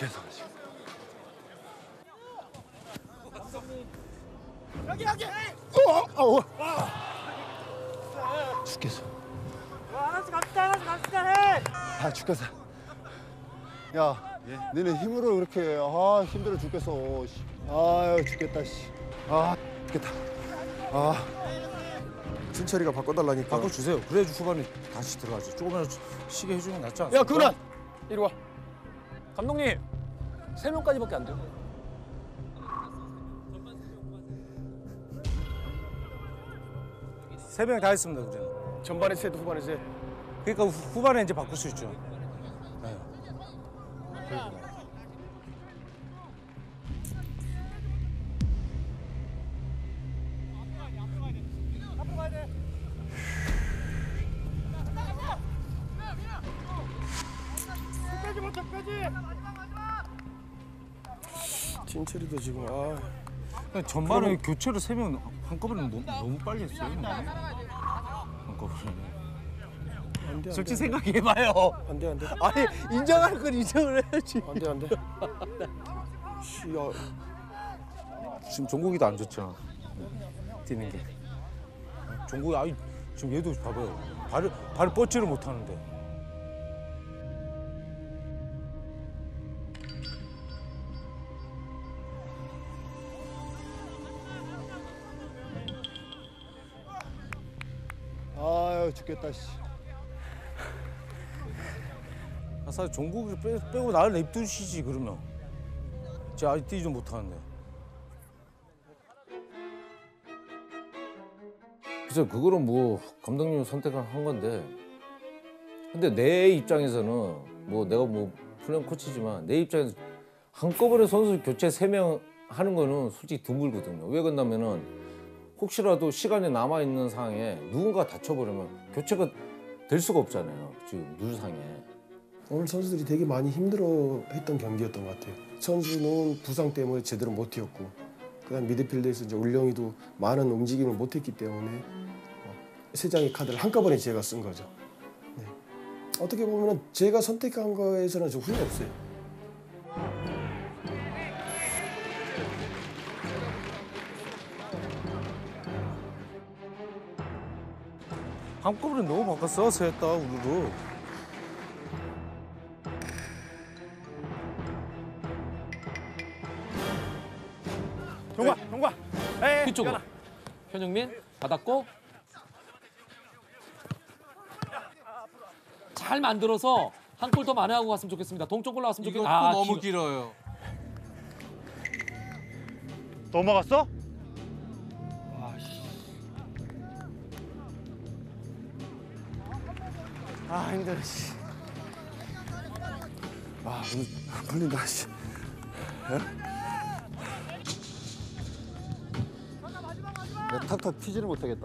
죽겠어 지금. 여기. 죽겠어. 하나씩 갑시다. 해. 아 죽겠어. 야, 너네 힘으로 그렇게 힘들어 죽겠어. 씨. 아유 죽겠다 씨. 아 죽겠다. 아. 진철이가 바꿔달라니까. 바꿔주세요. 그래야지 후반에 다시 들어가지. 조금이라도 쉬게 해주는 게 낫지 않을까? 야 그만. 이리 와. 감독님, 3명까지밖에 안 돼요. 세 명 다 했습니다, 우리는. 전반에 세, 후반에 세. 그러니까 후반에 이제 바꿀 수 있죠. 네. 진철이도 지금 전반에 교체를 3명 한꺼번에 너무 빨리 했어요. 한꺼번에. 안 돼. 솔직히 생각해봐요. 안 돼. 아니, 인정할 건 인정을 해야지. 안 돼. 씨야. 지금 종국이도 안 좋잖아. 뛰는 게. 종국이 지금 얘도 봐봐요. 발을 뻗지를 못하는데. 아유 죽겠다 씨. 사실 종국이 빼고 나를 냅두시지 그러면. 제가 아직 뛰지도 못하는데. 그래서 그거는 뭐 감독님 선택을 한 건데, 근데 내 입장에서는 뭐 내가 뭐 플레이 코치지만 내 입장에서 한꺼번에 선수 교체 3명 하는 거는 솔직히 드물거든요. 왜 그러냐면은 혹시라도 시간이 남아 있는 상황에 누군가 다쳐버리면 교체가 될 수가 없잖아요. 지금 누상에. 오늘 선수들이 되게 많이 힘들어했던 경기였던 것 같아요. 선수는 부상 때문에 제대로 못 뛰었고, 그다음 미드필드에서 이제 울령이도 많은 움직임을 못했기 때문에 세 장의 카드를 한꺼번에 제가 쓴 거죠. 네. 어떻게 보면 제가 선택한 거에서는 좀 후회 없어요. 한꺼번에 너무 바꿨어. 세했다 우리도. 동과. 에이, 뒤쪽으로. 현영민 받았고 잘 만들어서 한 골 더 만회하고 갔으면 좋겠습니다. 동쪽 골 나왔으면 좋겠는데. 이것도 너무 길어요. 넘어갔어? 아 힘들어 씨. 오늘 안 풀린다 씨. 내가 탁탁 튀지를 못하겠다.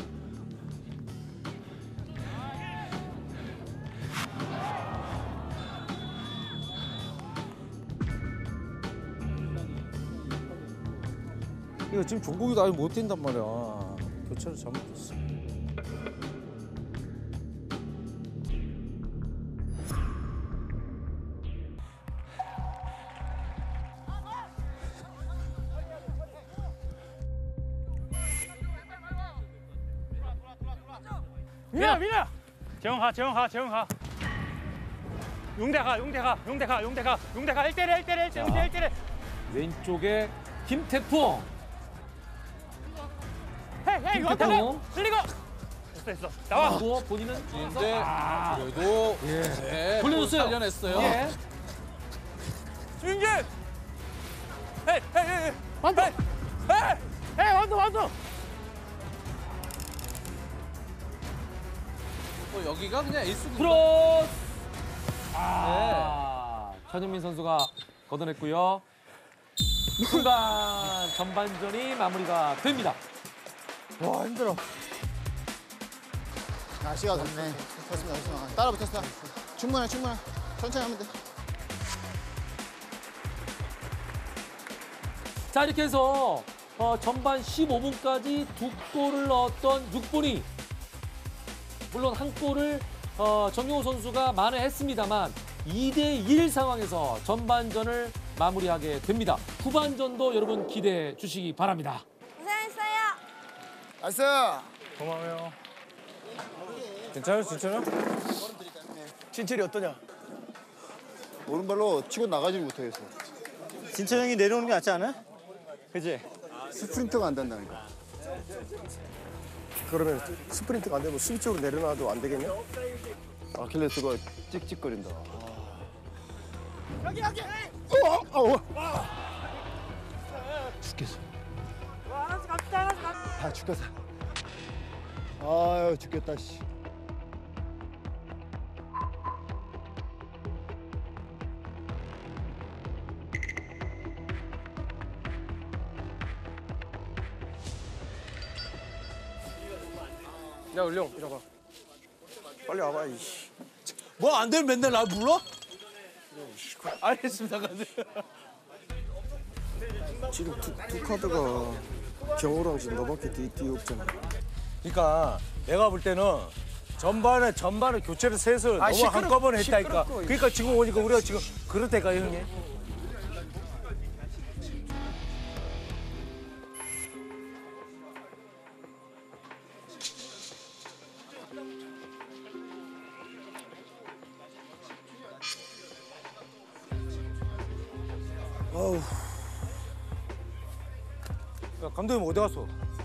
이거 지금 종국이도 아직 못 뛴단 말이야. 교체를 잘못했어. 민아. 재영 가. 용대 가. 1대1. 왼쪽에 김태풍. 헤이 이거 김태풍. 흘리고. 됐어. 나와. 그리고 본인은 근데 그래도 네, 돌려줬어요. 살려냈어요. 예. 주인준. 헤이. 완도. 완도. 뭐 여기가 그냥 에이스 크로스. 전현민 선수가 걷어냈고요. 순간 전반전이 마무리가 됩니다. 와 힘들어. 날씨가 덥네. 됐습니다. 따라 붙었어. 충분해. 천천히 하면 돼. 자, 이렇게 해서 전반 15분까지 2골을 넣었던 6분이 물론 한 골을 정용호 선수가 만회했습니다만 2대1 상황에서 전반전을 마무리하게 됩니다. 후반전도 여러분 기대해 주시기 바랍니다. 고생했어요. 나이스. 고마워요. 괜찮아? 괜찮아? 진철이 어떠냐? 오른발로 치고 나가지 못하겠어. 진철 형이 내려오는 게 낫지 않아? 그지? 스프린트가 안 된다니까. 그러면 스프린트가 안 되면 수비 쪽으로 내려놔도 안 되겠냐? 아킬레스가 찍찍거린다. 여기. 죽겠어. 하나씩 갑시다. 하나씩 갑시다. 다 죽겠어. 아유 죽겠다 씨. 야 을령 이리 와. 빨리 와봐 이씨. 뭐 안 되면 맨날 날 불러? 알겠습니다. 근데. 지금 두 카드가 경호랑 지금 너밖에 뒤에 없잖아. 그러니까 내가 볼 때는 전반에 교체를 세서 너무 한꺼번에 했다니까. 시끄럽고. 그러니까 지금 오니까 우리가 지금 그렇다니까 형님. 아우. 야, 감독님 어디 갔어?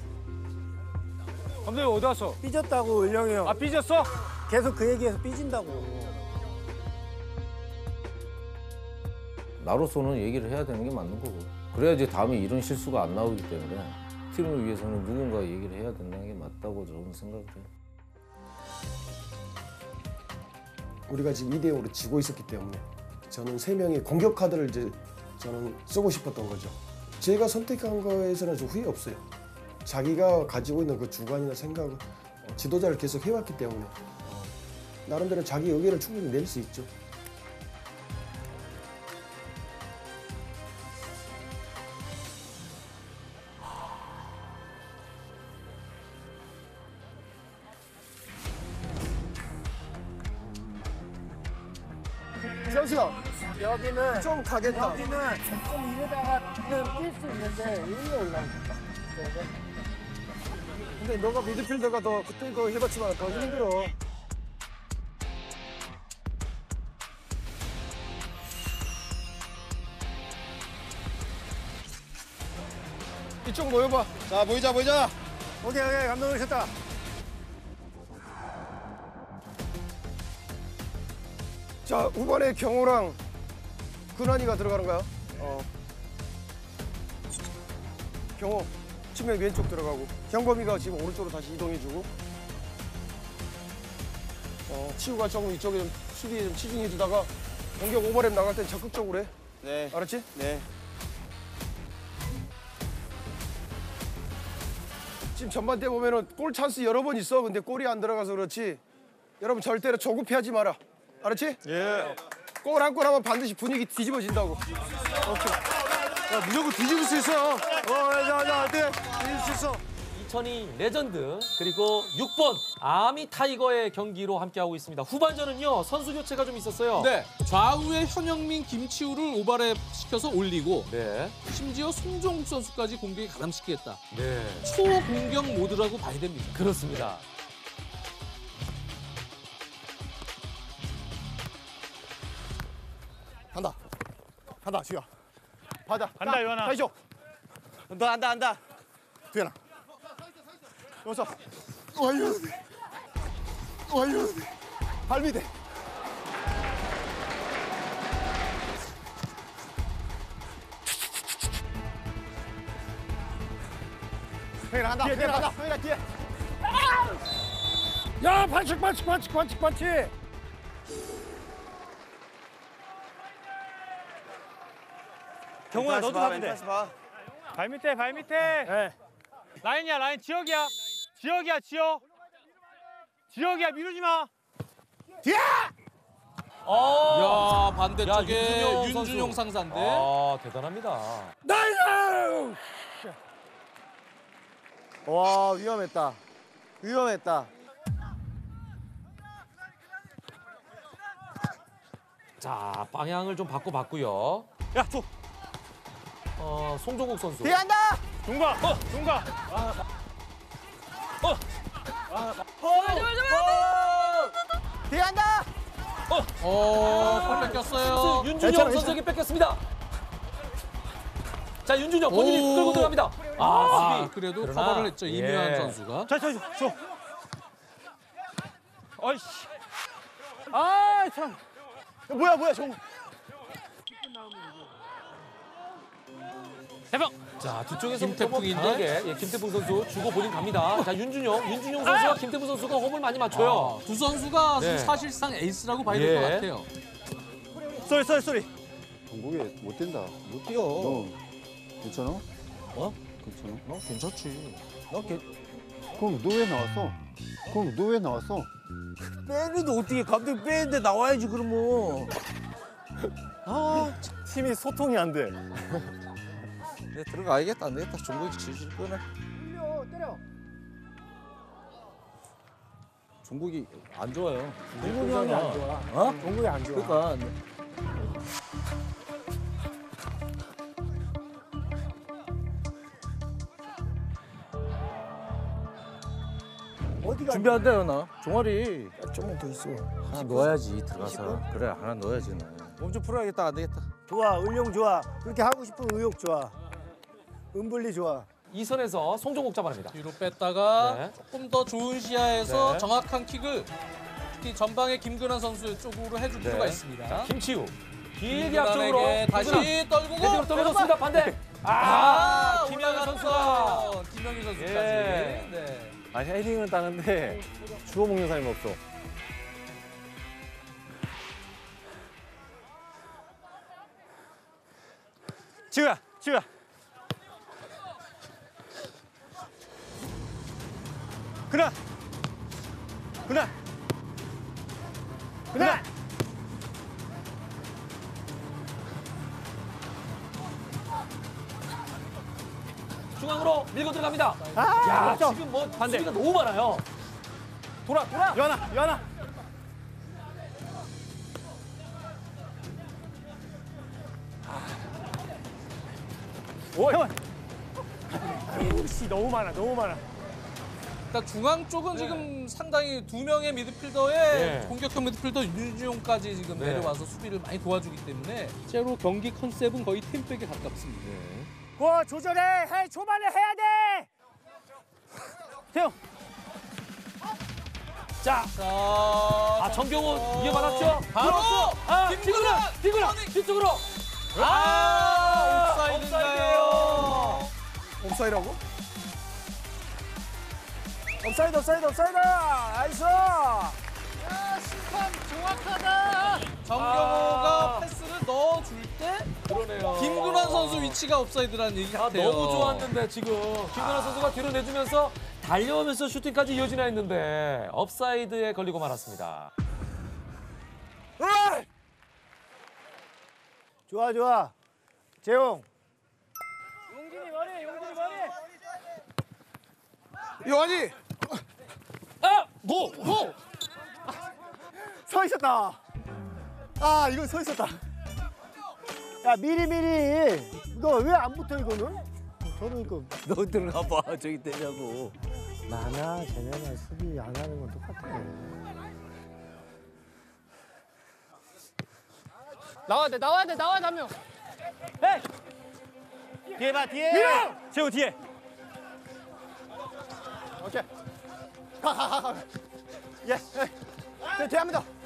감독님 어디 갔어? 삐졌다고 을령이 형. 아 삐졌어? 계속 그 얘기해서 삐진다고. 나로서는 얘기를 해야 되는 게 맞는 거고. 그래야지 다음에 이런 실수가 안 나오기 때문에 팀을 위해서는 누군가 얘기를 해야 된다는 게 맞다고 저는 생각을 해요. 우리가 지금 2대0으로 지고 있었기 때문에 저는 3명의 공격 카드를 이제 저는 쓰고 싶었던 거죠. 제가 선택한 거에서는 좀 후회 없어요. 자기가 가지고 있는 그 주관이나 생각을 지도자를 계속 해왔기 때문에 나름대로 자기 의견을 충분히 낼 수 있죠. 선수야. 여기는 좀 가겠다. 여기는 좀 이러다가 뛸 수 있는데 여기가 올라온다. 근데 너가 미드필더가 더 그때 거 해봤지만 더 힘들어. 이쪽 모여봐. 자 보이자. 오케이 감독님 오셨다. 자 후반에 경호랑 근환이가 들어가는 거야. 경호 측면 왼쪽 들어가고 경범이가 지금 오른쪽으로 다시 이동해주고 치우가 조금 이쪽에 좀 수비에 좀 치중해주다가 공격 오버랩 나갈 땐 적극적으로 해. 네. 알았지? 네. 지금 전반 때 보면은 골 찬스 여러 번 있어. 근데 골이 안 들어가서 그렇지. 여러분 절대로 조급해하지 마라. 알았지? 예. 골 한 골 하면 반드시 분위기 뒤집어진다고. 오케이. 야, 무조건 뒤집을 수 있어. 어때? 뒤질 수 있어. 2002 레전드 그리고 6번 아미 타이거의 경기로 함께하고 있습니다. 후반전은요 선수 교체가 좀 있었어요. 네, 좌우에 현영민, 김치우를 오버랩 시켜서 올리고 네. 심지어 송종국 선수까지 공격에 가담시키겠다. 네. 초공격 모드라고 봐야 됩니다. 그렇습니다. 간다 지우야. 받아. 간다, 유한아. 다시 줘. 너 안다. 두현아. 여기서. 와유. 발 밑에. 형이랑 한다. 형이랑 한다. 형이랑 뒤에. 야, 반칙. 경호야 너도 가면 돼. 발 밑에. 라인이야, 라인. 지역이야, 지역이야, 미루지 마. 야, 반대쪽에 윤준용 윤준용 선수. 상사인데. 아 대단합니다. 와 위험했다. 자, 방향을 좀 바꿔봤고요. 야, 줘. 송종국 선수. 뒤한다. 중과. 중과. 뒤한다. 발 뺏겼어요. 윤준영 선수에게 뺏겼습니다. 자, 윤준영 본인이 끌고 들어갑니다. 수비. 그래도 그러나, 커버를 했죠. 이민환 예. 선수가. 자, 줘. 아이씨. 아, 참. 뭐야, 정. 대박. 자, 뒤쪽에서 김태풍인데? 강하게 김태풍 선수 주고 본인 갑니다. 자, 윤준영 선수와 김태풍 선수가 호흡을 많이 맞춰요. 두 선수가 네. 사실상 에이스라고 봐야 될 것 예. 같아요. 쏘리. 종국이 못 뛴다. 못 뛰어. 너 괜찮아? 어? 괜찮아? 나 괜찮지. 나 그럼 너 왜 나왔어? 빼는데 어떻게 감독 빼는데 나와야지 그러면. 팀이 소통이 안 돼. 내 들어가야겠다. 안 되겠다. 종국이 질질 끄네. 때려. 종국이 안 좋아요. 동국이 형이 안 좋아. 어? 동국이 안 좋아. 그러니까 어디가? 준비한다 나. 종아리 좀만 더 있어. 하나 넣어야지 들어가서. 그래 하나 넣어야지 나. 몸 좀 풀어야겠다. 안 되겠다. 좋아. 을용 좋아. 그렇게 하고 싶은 의욕 좋아. 은블리 좋아. 이 선에서 송종국 잡아냅니다. 뒤로 뺐다가 네. 조금 더 좋은 시야에서 네. 정확한 킥을 특히 전방의 김근환 선수 쪽으로 해줄 필요가 있습니다. 김치우. 길게 앞쪽으로. 김근환에게 다시 떨구고 헤딩으로 떨어졌습니다. 반대. 김영희 선수가. 김영희 선수까지. 예. 네. 헤딩은 따는데 주워 먹는 사람이 없어. 지우야. 그나. 중앙으로 밀고 들어갑니다. 야, 지금 뭐 수비가 너무 많아요. 돌아. 연아. 오, 형. 씨, 너무 많아. 그러니까 중앙 쪽은 지금 상당히 두 명의 미드필더에 네. 공격형 미드필더 윤준용까지 지금 네. 내려와서 수비를 많이 도와주기 때문에 실제로 경기 컨셉은 거의 팀백에 가깝습니다. 고 조절해. 해. 초반에 해야 돼. 태용. 자, 정경훈 이어받았죠? 바로 김근환 뒤쪽으로. 옵사이드인가요? 옵사이드라고? 옵사이드. 나이스. 정경호가 패스를 넣어줄 때 그러네요. 김근환 선수 위치가 옵사이드라는 얘기 같아요. 너무 좋았는데 지금 김근환 선수가 뒤로 내주면서 달려오면서 슈팅까지 이어지나 했는데 업사이드에 걸리고 말았습니다. 좋아. 재용. 요한이 고! 서 있었다. 이거 서 있었다. 야, 미리. 너 왜 안 붙어 이거는? 저는 이거 너 들어가 봐. 저기 되냐고. 나나 쟤네나 수비 안 하는 건 똑같아. 나와야 돼, 한 명. 뒤에 봐, 뒤에. 재우 뒤에. 오케이. 가. 예. 뒤에 한 번 더.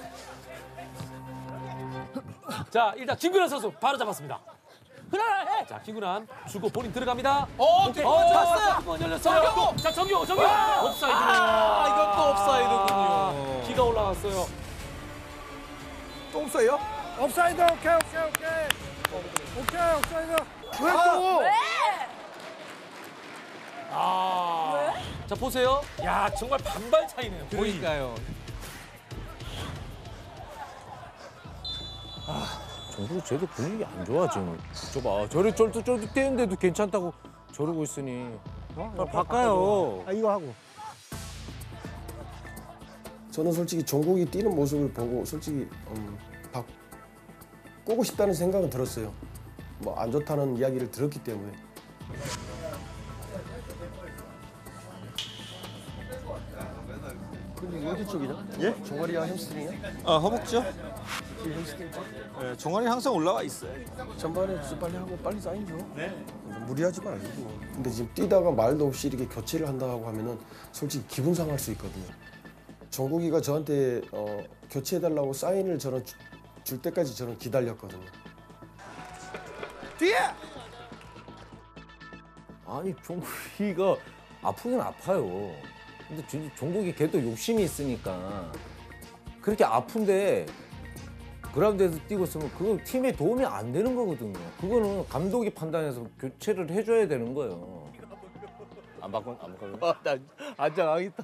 자, 일단 김근환 선수 바로 잡았습니다. 자, 김근환 주고 본인 들어갑니다. 오케이. 잡았어요. 한번 열렸어요. 자, 정규. 옵사이드. 이것도 옵사이드군요. 기가 올라갔어요. 또 없어요? 옵사이드. 오케이. 옵사이드. 왜 또? 자, 보세요. 야, 정말 반발 차이네요. 거의. 그러니까요. 정국 쟤도 분위기 안 좋아 지금. 저봐. 저리 쫄뚝 뛰는데도 괜찮다고 저러고 있으니. 바꿔요. 이거 하고. 저는 솔직히 종국이 뛰는 모습을 보고 솔직히 꼬고 싶다는 생각은 들었어요. 뭐 안 좋다는 이야기를 들었기 때문에. 근데 어디 쪽이냐? 예? 종아리야 햄스트링이야? 허벅지요? 네, 종아리 항상 올라와 있어요. 전반에 진짜 빨리 하고 빨리 사인줘. 네. 무리하지 말고. 근데 지금 뛰다가 말도 없이 이렇게 교체를 한다고 하면은 솔직히 기분 상할 수 있거든요. 정국이가 저한테 교체해달라고 사인을 저는 줄 때까지 저는 기다렸거든요. 뒤에! 아니 종국이가 아프긴 아파요. 근데 종국이 걔도 욕심이 있으니까 그렇게 아픈데 그라운드에서 뛰고 있으면 그거 팀에 도움이 안 되는 거거든요. 그거는 감독이 판단해서 교체를 해줘야 되는 거예요. 안 바꿔. 나 안장하겠다.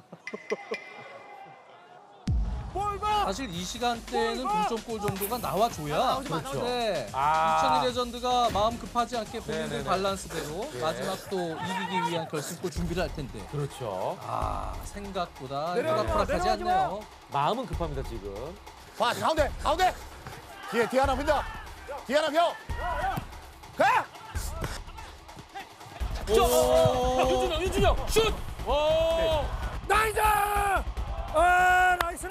사실 이 시간대에는 동점골 정도가 나와줘야 그렇죠. 네. 아. 2002 레전드가 마음 급하지 않게 본인들 밸런스대로 마지막 또 이기기 위한 결승골 준비를 할 텐데. 그렇죠. 아 생각보다 호락호락하지 않네요. 마음은 급합니다 지금. 봐, 가운데, 가운데. 뒤에 하나 빈다. 뒤에 하나 펴. 가! 윤준영 슛! 오! 나이스! 아, 나이스.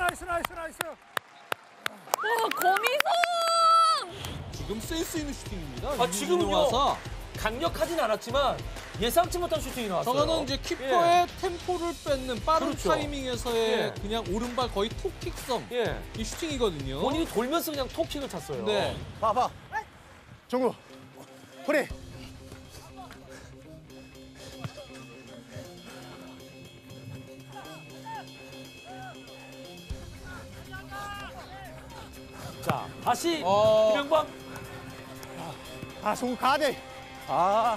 고미성! 지금 센스 있는 슈팅입니다. 아, 지금은요. 와서 강력하진 않았지만 예상치 못한 슈팅이 나왔어요. 저거는 이제 키퍼의 템포를 뺏는 빠른 그렇죠. 타이밍에서의 예. 그냥 오른발 거의 톡킥성 예. 이 슈팅이거든요. 본인이 돌면서 그냥 톱킥을 찼어요. 네. 봐. 종구. 프리. 자, 다시 어. 김영광. 아, 종구 가야 돼. 아,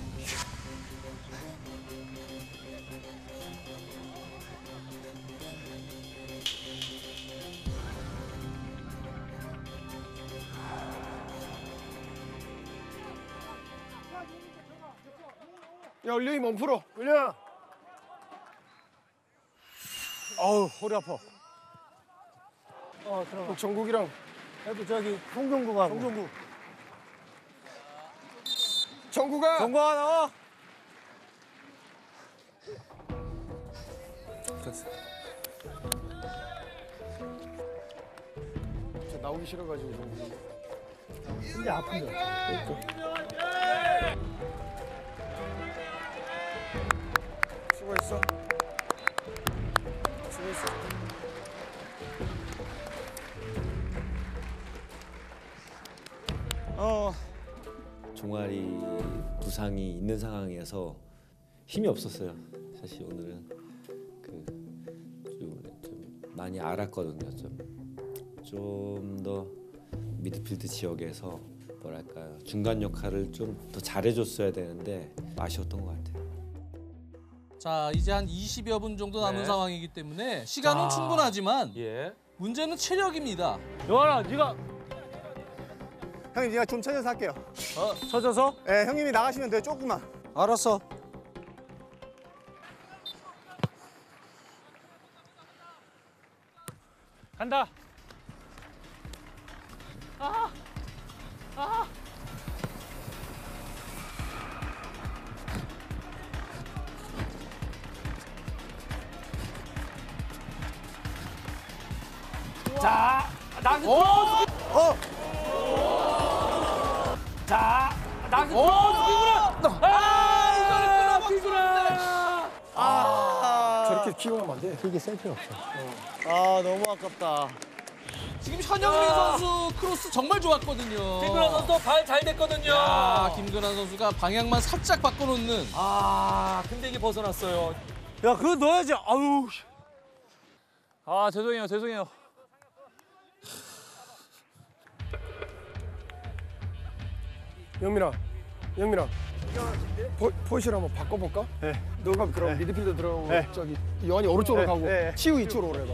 야, 울령이 몸 풀어. 울려. 어우, 허리 아파. 들어가. 정국이랑 그래도 저기 송종구가. 정국아. 정국아 나와. 저 나오기 싫어가지고 정국이. 근데 아픈데. 수고했어. 수고했어. 종아리 부상이 있는 상황이어서 힘이 없었어요. 사실 오늘은 좀 많이 알았거든요. 좀 더 미드필드 지역에서 뭐랄까요, 중간 역할을 좀 더 잘해줬어야 되는데 아쉬웠던 것 같아요. 자 이제 한 20여 분 정도 남은 네. 상황이기 때문에 시간은 자. 충분하지만 예. 문제는 체력입니다. 요한아, 네가 형님, 제가 좀 쳐져서 할게요. 쳐져서 예, 형님이 나가시면 돼요, 조금만. 알았어. 간다. 자, 나그 자, 나그 저렇게 키워하면 안 돼. 그게 쓸 필요 없어. 아, 너무 아깝다. 지금 현영민 선수 크로스 정말 좋았거든요. 김근환 선수 발 잘 됐거든요. 김근환 선수가 방향만 살짝 바꿔놓는. 근데 이게 벗어났어요. 야, 그거 넣어야지. 아유. 아, 죄송해요. 영민아. 포지션 한번 바꿔볼까? 네. 너가 그럼 미드필더 들어가고 저기 요한이 오른쪽으로 가고 치우 이쪽으로 오래가.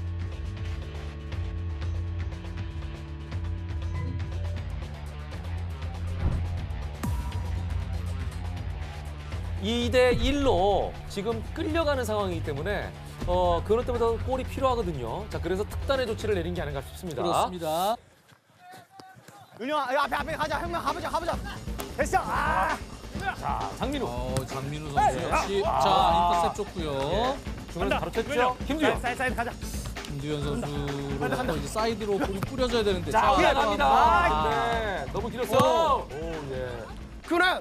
이 대 1로 지금 끌려가는 상황이기 때문에 그런 때보다 골이 필요하거든요. 자, 그래서 특단의 조치를 내린 게 아닌가 싶습니다. 그렇습니다. 윤영아 앞에 가자. 형만 가보자. 됐어. 자, 장민우. 장민우 선수 역시 자 인터셉 좋고요. 중간에서 바로 쳤죠. 김두현. 사이드 가자. 김두현 선수로 이제 사이드로 볼이 뿌려져야 되는데. 자, 올라갑니다. 올라갑니다. 네, 너무 길었어. 오, 예. 근황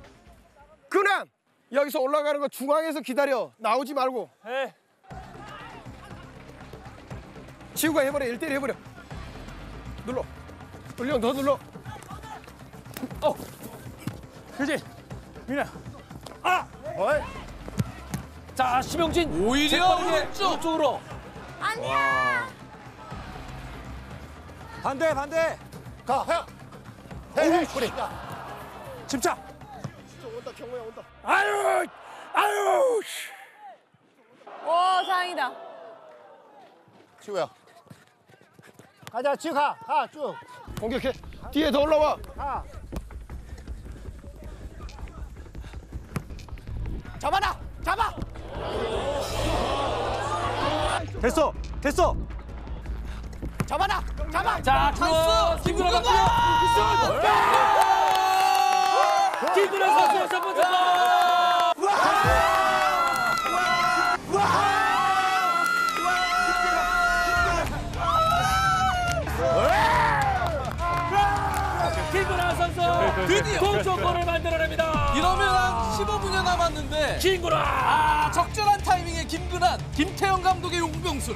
여기서 올라가는 거 중앙에서 기다려. 나오지 말고. 해. 지우가 해버려. 1대1 해버려. 눌러. 울령 더 눌러. 그지? 민아. 자, 심영진. 오히려 재빠르게 오른쪽. 오른쪽으로. 아니야. 반대. 가, 형. 헤이, 소리. 집착. 온다 경호야 온다. 아유. 오, 다행이다. 지우야. 가자, 지우 가 쭉. 공격해. 뒤에 더 올라와. 가. 잡아. 됐어. 잡아. 자, 크로스. 김구라 갔고요. 김구라 선수의 첫 번째 골. 김구라 선수 드디어 동점골을 만들어냅니다. 이러면 한 15분여 남았는데 김구라. 적절한 타이밍에 김근한, 김태형 감독의 용병술.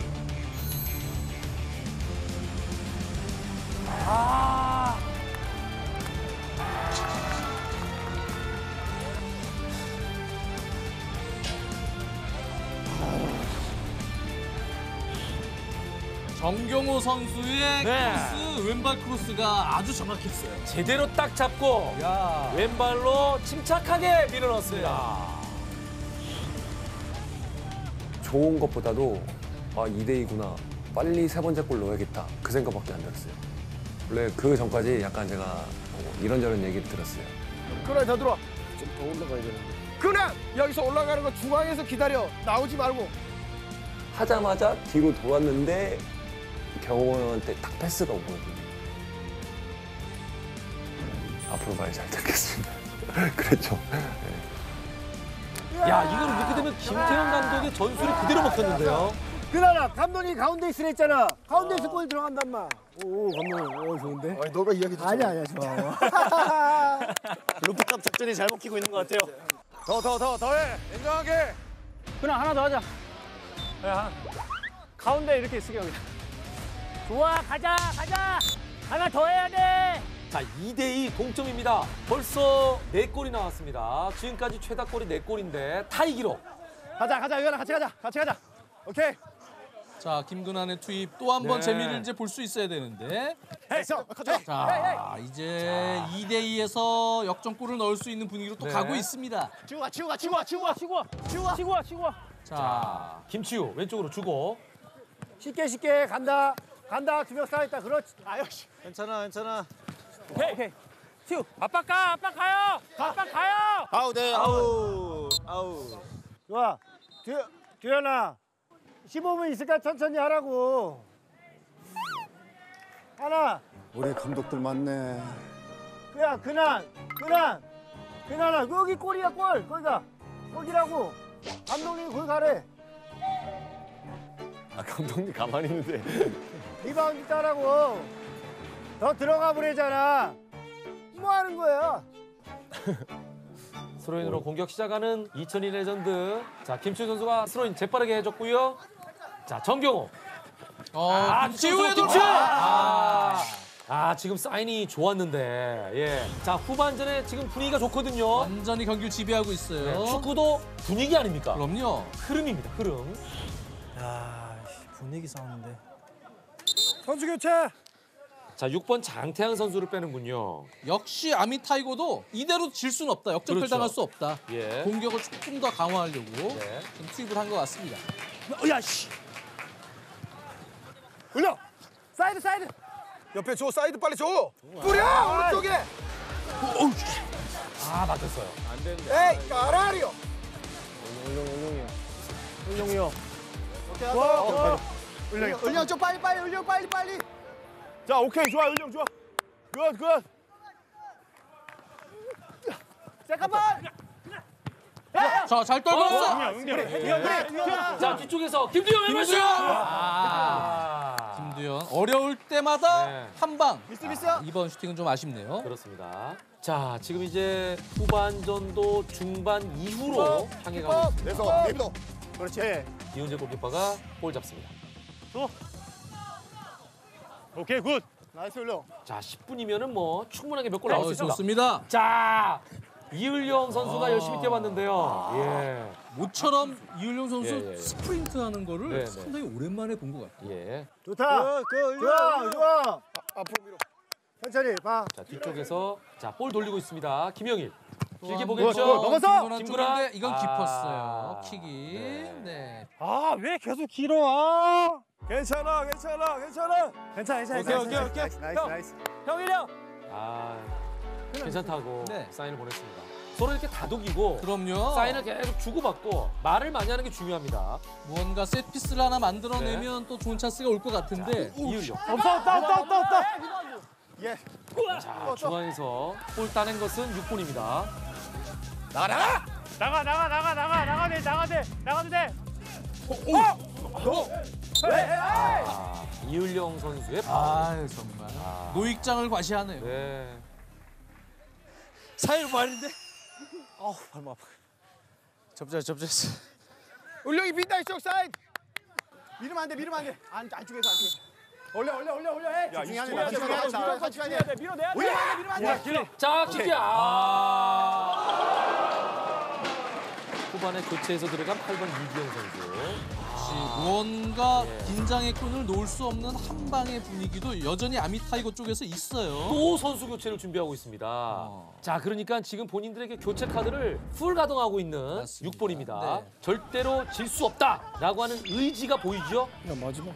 정경호 선수의 크로스, 왼발 크로스가 아주 정확했어요. 제대로 딱 잡고 왼발로 침착하게 밀어넣습니다. 좋은 것보다도 2대2구나. 빨리 세 번째 골 넣어야겠다. 그 생각밖에 안 들었어요. 원래 그 전까지 약간 제가 이런저런 얘기를 들었어요. 근황 더 들어와. 좀 더 올라가야 되는데. 근황 여기서 올라가는 거 중앙에서 기다려. 나오지 말고. 하자마자 뒤로 돌았는데 경호원한테 딱 패스가 오거든요. 앞으로 말 잘 듣겠습니다. 그랬죠. 야, 이건 이렇게 되면 김태형 감독의 전술이 그대로 먹혔는데요. 그나라 감독님 가운데 있으라 했잖아. 가운데에서 골 들어간단 말. 오, 감독님. 좋은데? 아니 너가 이야기 듣자. 아니야, 좋아. 루프탑 작전이 잘 먹히고 있는 것 같아요. 더 해. 냉정하게. 그냥 하나 더 하자. 네, 하나. 가운데 이렇게 쓰게 여기. 좋아, 가자. 하나 더 해야 돼. 자, 2대2 동점입니다. 벌써 4골이 나왔습니다. 지금까지 최다골이 4골인데 타이 기록. 가자, 유현아 같이 가자. 오케이. 자, 김근한의 투입 또 한 번 네. 재미를 이제 볼 수 있어야 되는데. 됐어. 자, 이제 2대2에서 역전골을 넣을 수 있는 분위기로 또 네. 가고 있습니다. 치고 와. 자, 김치우 왼쪽으로 주고. 쉽게 간다. 2명 쌓여있다. 그렇지. 아유, 씨. 괜찮아. 오케이. 튀우. 아빠 가요. 아우. 좋아. 규현아. 15분 있을까 천천히 하라고. 하나. 우리 감독들 많네. 야, 근한아. 여기 골이야, 골. 거기가. 거기라고. 감독님이 거기 가래. 감독님 가만히 있는데. 리바운드 따라고. 더 들어가 보래잖아. 뭐 하는 거야? 스로인으로 공격 시작하는 2002 레전드. 자, 김치우 선수가 스로인 재빠르게 해줬고요. 자, 정경호. 김치우의 김치우! 돌파! 지금 사인이 좋았는데. 예. 자, 후반전에 지금 분위기가 좋거든요. 완전히 경기를 지배하고 있어요. 네, 축구도 분위기 아닙니까? 그럼요. 흐름입니다, 흐름. 분위기 싸우는데. 선수 교체. 자, 6번 장태양 선수를 빼는군요. 역시 아미 타이거도 이대로 질 수는 없다. 역전패 그렇죠. 당할 수 없다. 예. 공격을 조금 더 강화하려고 네. 좀 투입을 한 것 같습니다. 야, 씨. 올려. 사이드. 옆에 줘. 사이드 빨리 줘. 뿌려. 오른쪽에. 맞았어요. 에이 까라리요. 은용이요. 울령 좀 빨리. 자, 오케이. 좋아. 은용 좋아. 굿, 굿. 잠깐만. 자, 잘 떨궜어. 자, 뒤쪽에서 김두현 왼발슛! 김두현 어려울 때마다 네. 한 방. 미스. 이번 슈팅은 좀 아쉽네요. 그렇습니다. 자, 지금 이제 후반전도 중반 이후로 향해 가고 있습니다. 내서 내비도. 그렇지. 이훈재 골키퍼가 볼 잡습니다. 오케이 굿. 나이스 올려. 자, 10분이면은 뭐 충분하게 몇 골 나올 수 있습니다. 좋습니다. 자, 이을령 선수가 열심히 뛰어봤는데요. 예. 모처럼 이율용 선수 예. 스프린트 하는 거를 네, 네. 상당히 오랜만에 본 것 같아요. 예. 좋다. 좋아. 앞으로 밀어. 천천히 봐. 자, 뒤쪽에서 자, 볼 돌리고 있습니다. 김영일. 길게 굿, 보겠죠. 굿. 넘어서! 김구나 김구나. 쪽인데 이건 깊었어요. 아. 킥이. 네. 네. 아 왜 계속 길어? 괜찮아. 오케이. 나이스. 형이랑. 아, 괜찮다고 네. 사인을 보냈습니다. 서로 이렇게 다독이고 그럼요. 사인을 계속 주고받고 말을 많이 하는 게 중요합니다. 무언가 세트피스를 하나 만들어내면 또 좋은 찬스가 올 것 같은데. 이을령. 없다. 예. 자, 중앙에서 볼 따낸 것은 6분입니다. 나가도 돼. 아, 이을령 선수의 파울. 아유 정말 노익장을 과시하네요. 네. 사일 많은데. 발목 아파. 접자. 울령이 빈다 이쪽 사이드. 밀으면 안 돼. 안쪽에서. 올려. 해. 중요한 데 밀어내야 돼. 밀으면 안 돼. 자, 킥이야. 후반에 교체해서 들어간 8번 이기영 선수. 무언가 긴장의 끈을 놓을 수 없는 한 방의 분위기도 여전히 아미타이거 쪽에서 있어요. 또 선수 교체를 준비하고 있습니다. 자, 그러니까 지금 본인들에게 교체 카드를 풀 가동하고 있는 맞습니다. 6번입니다. 네. 절대로 질 수 없다라고 하는 의지가 보이죠? 야 마지막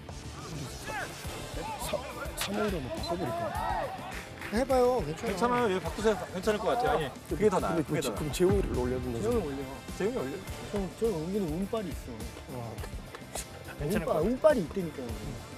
3호로 한번 바꿔버릴까? 해봐요. 괜찮아요. 얘 바꾸세요. 괜찮을 것 같아요. 아니, 그게 더 나아요. 그게 더 나아요. 그럼 재웅이를 올려둔다. 재웅이 올려. 저 은근히 운빨이 있어. 운빨이 있다니까요.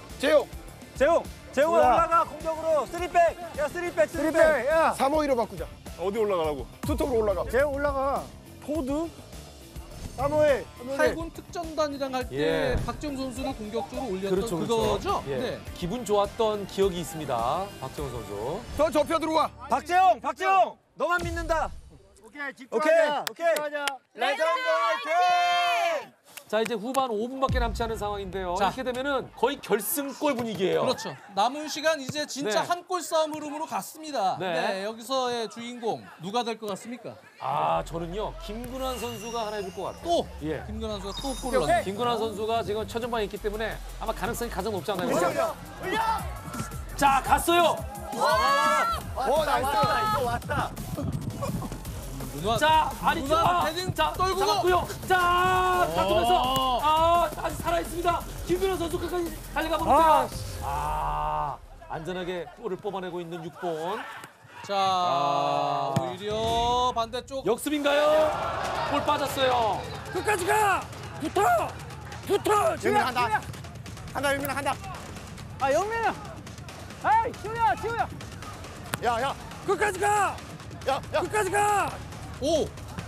재웅아 올라가 공격으로 3백. 야 3백. 야. 3호로 바꾸자. 어디 올라가라고? 투톱으로 올라가. 재웅 올라가. 포드. 사모해. 8군 특전단이랑 할 때 예. 박정 선수를 공격적으로 올렸던 그렇죠. 그거죠? 예. 네. 기분 좋았던 기억이 있습니다. 박정훈 선수. 더 좁혀 들어와. 박재용 너만 믿는다. 오케이. 집중하자. 집중하자. 레전드 화이팅! 자, 이제 후반 5분밖에 남지 않은 상황인데요. 자. 이렇게 되면은 거의 결승골 분위기예요. 그렇죠. 남은 시간 이제 진짜 네. 한 골 싸움 흐름으로 갔습니다. 네. 네. 여기서의 주인공 누가 될 것 같습니까? 아, 저는요. 김근환 선수가 하나 해줄 것 같아요. 또 예. 김근환 선수가 또 골을 넣는. 김근환 선수가 지금 최전방에 있기 때문에 아마 가능성이 가장 높지 않나요? 자, 갔어요. 자, 아니죠. 헤딩 자, 떨구고. 잡았고요. 자, 다투면서 다시 살아있습니다. 김근환 선수 끝까지 달려가 보는데요. 안전하게 골을 뽑아내고 있는 6번. 자, 오히려 반대쪽. 역습인가요? 골 빠졌어요. 끝까지 가. 붙어. 영민아 간다. 영민아 간다. 아 영민아. 아이 지우야. 야. 끝까지 가. 야. 끝까지 가. 오!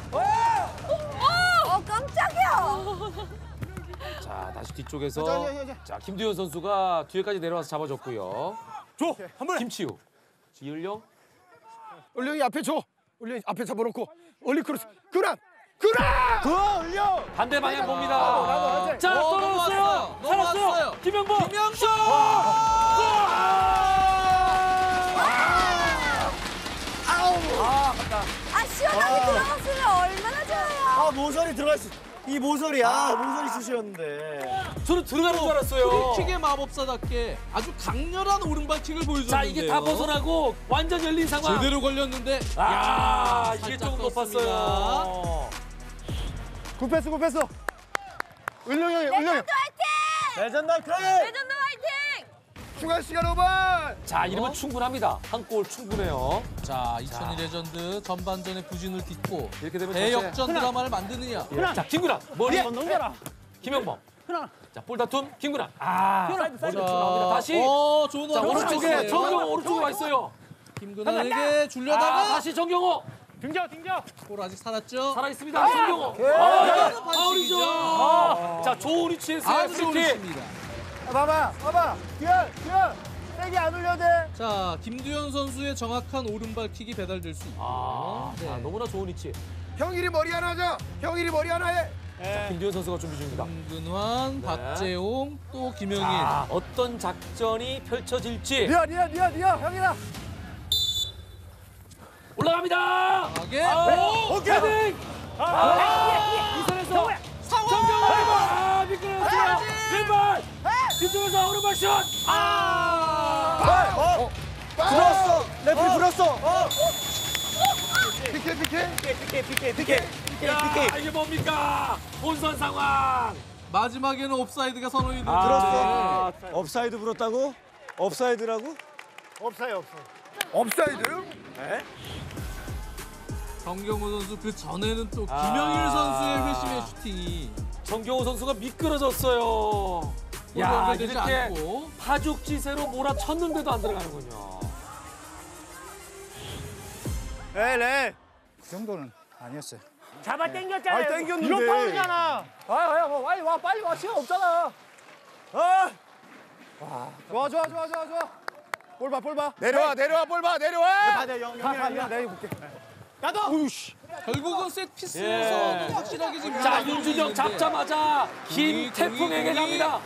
깜짝이야. 자, 다시 뒤쪽에서 자. 자, 김두현 선수가 뒤에까지 내려와서 잡아줬고요. 한번 김치우, 이을령. 울령이 앞에 줘. 울령이 앞에 잡아놓고 얼리 크로스. 그란. 올려. 반대 방향 봅니다. 자, 떨어졌어요. 넘어갔어요. 살았어요. 김영범. 김영수! 시원하게 들어갔으면 얼마나 좋아요. 모서리 들어갔어. 이 모서리. 모서리 슛이었는데. 저는 들어가는 줄 알았어요. 킥의 마법사답게 아주 강렬한 오른발킥을 보여줬는데요. 자, 이게 다 벗어나고 완전 열린 상황. 제대로 걸렸는데 이게 살짝 조금 높았어요. 굿패스. 울령이. 화이팅! 레전드 화이팅. 레전드 화이팅! 중간 시간 5분. 자, 이러면 충분합니다. 한 골 충분해요. 자, 2002 레전드 전반전의 부진을 딛고 이렇게 되면 대역전 드라마를 만드느냐. 예. 자, 김구나. 머리. 넘겨라. 김영범. 자, 볼 다툼. 김구나. 머리 자, 다툼 나옵니다. 다시. 좋은 자, 활약 오른쪽에 나왔어요. 정경 오른쪽에 와 있어요. 김근환에게 줄려다가 다시 정경호. 등져. 볼 아직 살았죠? 살아 있습니다. 정경호. 파울이죠. 자, 좋은 위치에서 아주 좋은 프리킥. 위치입니다. 봐봐. 뒤에. 세게 안 올려도 돼. 자, 김두현 선수의 정확한 오른발 킥이 배달될 수 있고요. 자, 너무나 좋은 위치. 형일이 머리 하나 줘. 형일이 머리 하나 해. 자, 김두현 선수가 준비 중입니다. 김근환, 박재홍, 또 김영일. 자, 어떤 작전이 펼쳐질지. 니어 형이라. 올라갑니다. 강하게. 오케이. 이 선에서 정경호 미끄러졌어요. 왼발. 뒤쪽에서 오른발 슛. 불었어. 레프리 불었어. 피케. 야, 이게 뭡니까? 혼선 상황. 마지막에는 옵사이드가 선언이 됐죠. 들었어. 업사이드 불었다고? 업사이드라고? 업사이드? 정경호 선수 그 전에는 또 김영일 선수의 회심의 슈팅이 정경호 선수가 미끄러졌어요. 골이 야, 연결되지 이렇게 않고. 파죽지세로 몰아쳤는데도 안 들어가는군요. 그 정도는 아니었어요. 잡아 당겼잖아요. 당겼는데. 이거 파울이잖아. 빨리 와. 시간 없잖아. 좋아. 볼 봐. 내려와, 볼 봐. 내가 내려볼게. 나도. 결국은 세트피스에서는 확실하게 지금 자, 밀어내고 윤준영 있는데. 잡자마자 김태풍에게 갑니다.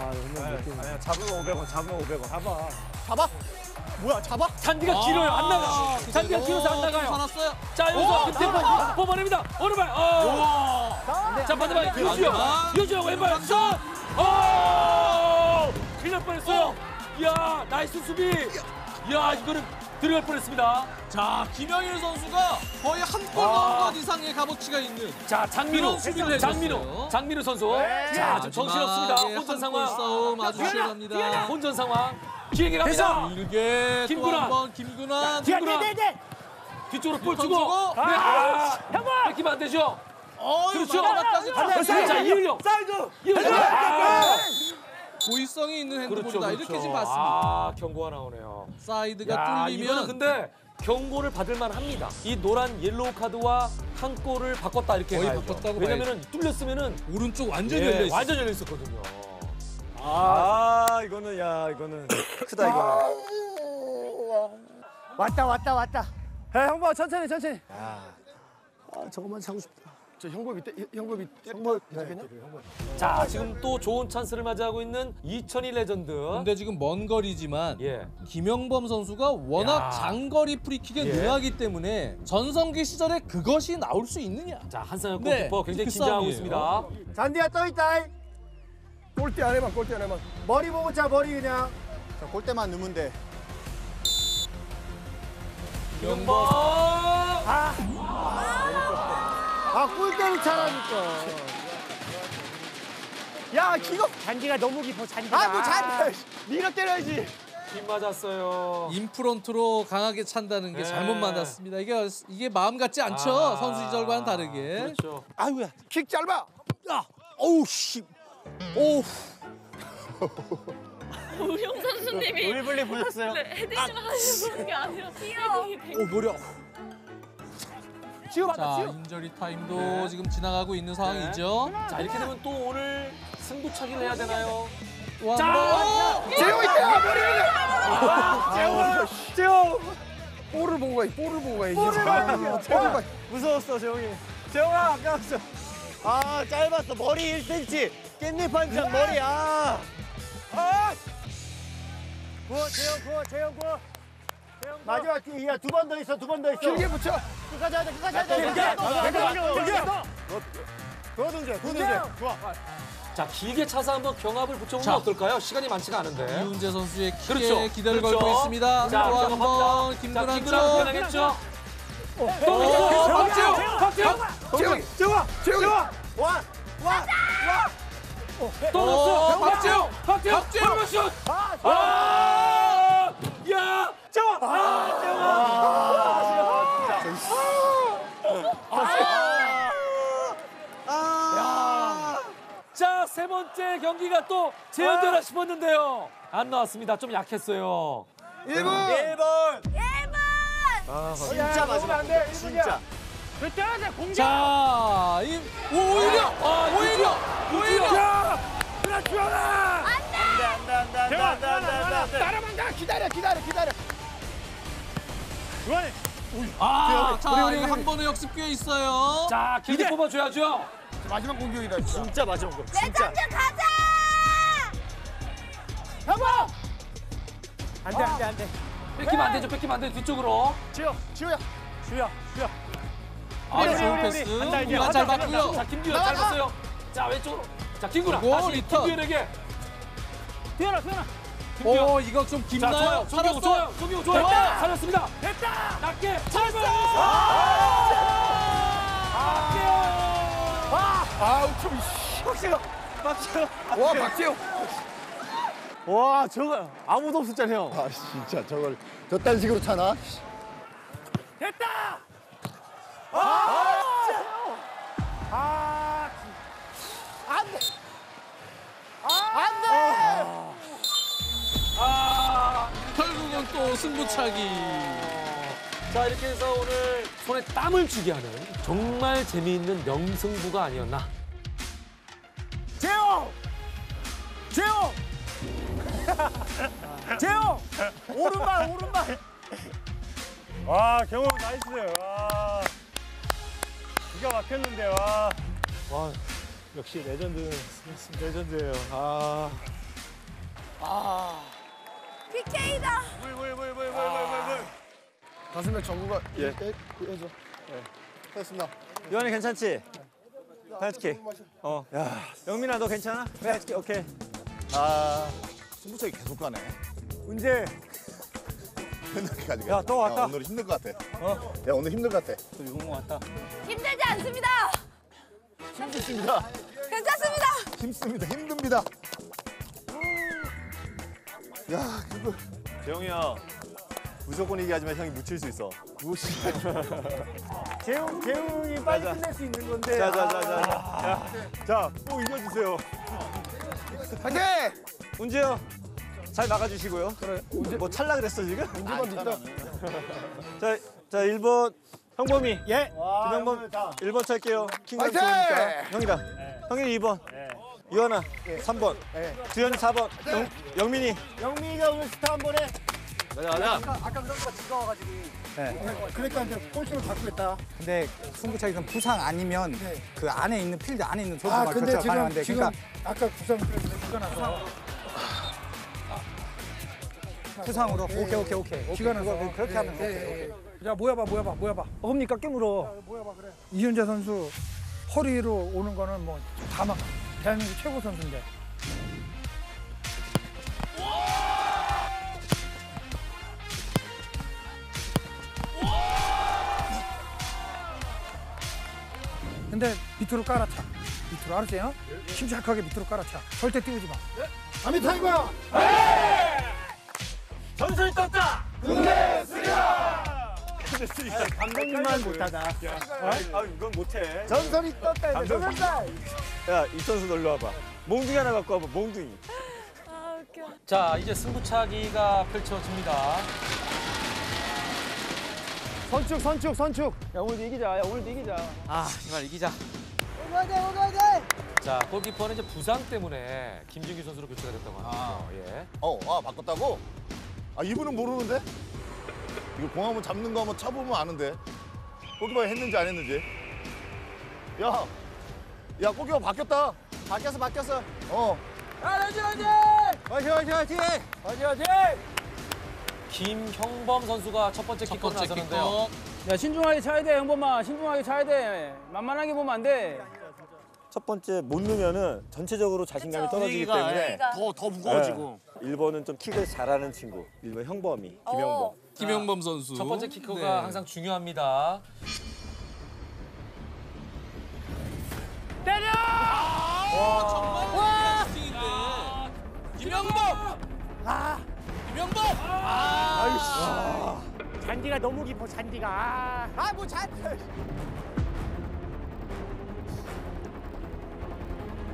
잡아? 뭐야, 잡아? 잔디가 길어요. 안 나가. 그대로 잔디가 길어서 안 나가요. 살았어요. 자, 여기서 김태풍 뽑아냅니다. 오른발. 자, 반대발 윤준영 왼발 슛. 큰일 날 뻔했어요. 이야, 나이스 수비. 이야, 이거는 들어갈 뻔했습니다. 자, 김영일 선수가 거의 한 골 넣은 것 이상의 값어치가 있는. 자, 장민호 선수. 자, 좀 정신없습니다. 혼전 상황. 싸움 아주 치열합니다. 혼전 상황. 기회가 갑니다. 길게 김근환. 또 한번 김근환. 뒤쪽으로 볼 주고. 주고. 뺏기면 안 되죠. 그렇죠. 마지막까지 자, 이을령. 고의성이 있는 핸드볼이다. 그렇죠. 이렇게 지금 봤습니다. 경고가 나오네요. 사이드가 야, 뚫리면 이거는 근데 경고를 받을 만합니다. 이 노란 옐로우 카드와 한 골을 바꿨다 이렇게 거의 봐야죠. 바꿨다고 왜냐면은 뚫렸으면은 오른쪽 완전 열려 있어. 완전 열려 있었거든요. 이거는 크다 이거. 왔다. 형봐, 천천히. 저것만 차고 싶다. 저 형법 밑에. 자, 지금 또 좋은 찬스를 맞이하고 있는 2002 레전드. 근데 지금 먼 거리지만 예. 김영범 선수가 워낙 야. 장거리 프리킥에 능하기 때문에 전성기 시절에 그것이 나올 수 있느냐. 자, 한상혁 네, 골키퍼 굉장히 그 긴장하고 싸움이에요. 있습니다. 잔디야 떠있다. 골대 안에만. 머리 보고 차, 머리 그냥. 자, 골대만 넣으면 돼. 김영범. 골대를 차라니까. 야, 기거. 잔디가 너무 깊어. 잔디가. 잔디. 네가 때려야지. 빗 맞았어요. 인프런트로 강하게 찬다는 게 네. 잘못 맞았습니다. 이게 마음 같지 않죠? 선수 시절과는 다르게. 그렇죠. 아이고야. 킥 짧아. 어우 씨. 오우. 우영 선수님이 울블리 보셨어요? 네, 헤딩을 하시는 게 아니라 헤딩이 되게 머리야. 자, 인저리 타임도 지금 지나가고 있는 상황이죠. 자, 이렇게 되면 또 오늘 승부차기를 해야 되나요? 또 한 번. 재용이 때려 머리를. 재용. 볼을 보고 가야지. 무서웠어, 재홍이. 재홍아, 아까웠어. 짧았어. 머리 1cm. 깻잎 한장 머리. 재용 구워. 마지막 기회야. 두 번 더 있어. 길게 붙여. 끝까지 하자. 더 던져. 좋아. 자, 길게 차서 한번 경합을 붙여보면 어떨까요? 시간이 많지가 않은데. 이훈재 선수의 킥에 그렇죠. 기대를 그렇죠. 걸고 있습니다. 자, 또 한 번 경합합니다. 김근환 김근환 쪽. 변하겠죠? 재용아. 와. 또 넣었어요. 박재용. 박재용. 슛. 야, 재원. 자, 세 번째 경기가 또 재현되나 싶었는데요. 안 나왔습니다. 좀 약했어요. 1분. 진짜 마지막 공격. 진짜. 그때 공격. 자, 오히려. 그래 주원아. 안돼. 따라간다. 기다려. 주원이. 자, 이거 한 번의 역습 기회 있어요. 자, 길게 뽑아줘야죠. 마지막 공격이다. 진짜 마지막 공격. 진짜. 레전드 가자. 여보. 안돼. 뺏기면 안 되죠. 뒤쪽으로. 지호야. 좋은 패스. 김규현 잘 봤고요. 자, 김규현 잘 봤어요. 자, 왼쪽으로. 자, 김구나. 그리고 다시 리턴. 김규현에게. 수현아. 오, 이거 좀 자, 깊나요? 좋아요. 송기호 좋아요. 됐다. 살렸습니다. 됐다. 낮게. 와 저거 아무도 없었잖아요. 아 진짜 저걸 저딴 식으로 차나? 됐다. 결국은 또 승부차기. 자, 이렇게 해서 오늘 손에 땀을 쥐게 하는 정말 재미있는 명승부가 아니었나. 재호. 오른발. 와 경호 나이스. 와 기가 막혔는데 와 역시 레전드예요. PK다. 물. 가슴에 전구가 해줘. 됐습니다. 유한이 괜찮지? 페널티킥. 야 영민아 너 괜찮아? 페널티킥 오케이. 승부차기 계속 가네. 문제. 맨날 가지고. 야, 또 왔다. 오늘 힘들 것 같아. 야 오늘 힘들 것 같아. 또 유공 왔다. 힘들지 않습니다. 힘듭니다. 괜찮습니다. 힘듭니다. 야 그거. 재용이 형 무조건 얘기하지만 형이 묻힐 수 있어. 재웅이 빨리 끝낼 수 있는 건데. 자또 이겨주세요. 파이팅! 운재 형 잘 나가주시고요. 그래. 뭐 찰라 그랬어 지금? 운재만 믿다. 자 1번 형범이. 예. 김형범 1번 찰게요. 킹덤 파이팅! 좋으니까. 형이다. 형이 2번. 유한아 3번. 두현이 4번. 영민이. 영민이가 오늘 스타 한 번에. 가자. 아까 선수가 지가와가지고. 그러니까 이제 꼴찌를 바꾸겠다. 근데 승부차기는 부상 아니면 그 안에 있는 필드 안에 있는 선수가 근데 교체가 가능한데 지금 아까 부상 기가 나서. 부상으로 오케이. 기가 나서. 그렇게 하면 오케이. 야 모여봐. 뭡니까 깨물어. 모여봐 그래. 이현재 선수 허리로 오는 거는 뭐 다 막 대한민국 최고 선수인데. 근데 밑으로 깔아차. 밑으로 알았어요? 침착하게 밑으로 깔아차. 절대 띄우지 마. 아미 타이거야. 전설이 떴다. 감독님만 못하다. 이건 못해. 전설이 떴다. 전설다. 야이 선수 놀러 와봐. 몽둥이 하나 갖고 와봐. 몽둥이. 아 웃겨. 자, 이제 승부차기가 펼쳐집니다. 선축. 야 오늘도 이기자. 정말 이기자. 오가야 돼. 자, 골키퍼는 이제 부상 때문에 김준규 선수로 교체가 됐다고 합니다. 예. 바꿨다고? 이분은 모르는데? 이거 공 한번 잡는 거 한번 차보면 아는데. 골키퍼 했는지 안 했는지. 야 골키퍼 바뀌었다. 바뀌었어. 화이팅. 김형범 선수가 첫 번째 키커로 나서는데요. 야 신중하게 차야 돼 형범아. 신중하게 차야 돼. 만만하게 보면 안 돼. 첫 번째 못 넣으면은 전체적으로 자신감이 떨어지기 때문에 더 무거워지고. 1번은 좀 킥을 잘하는 친구. 1번 형범이. 김영범 선수. 첫 번째 키커가 네. 항상 중요합니다. 때려! 정말 캐스팅인데. 김영범. 잔디가 너무 깊어 잔디가. 뭐 잔디.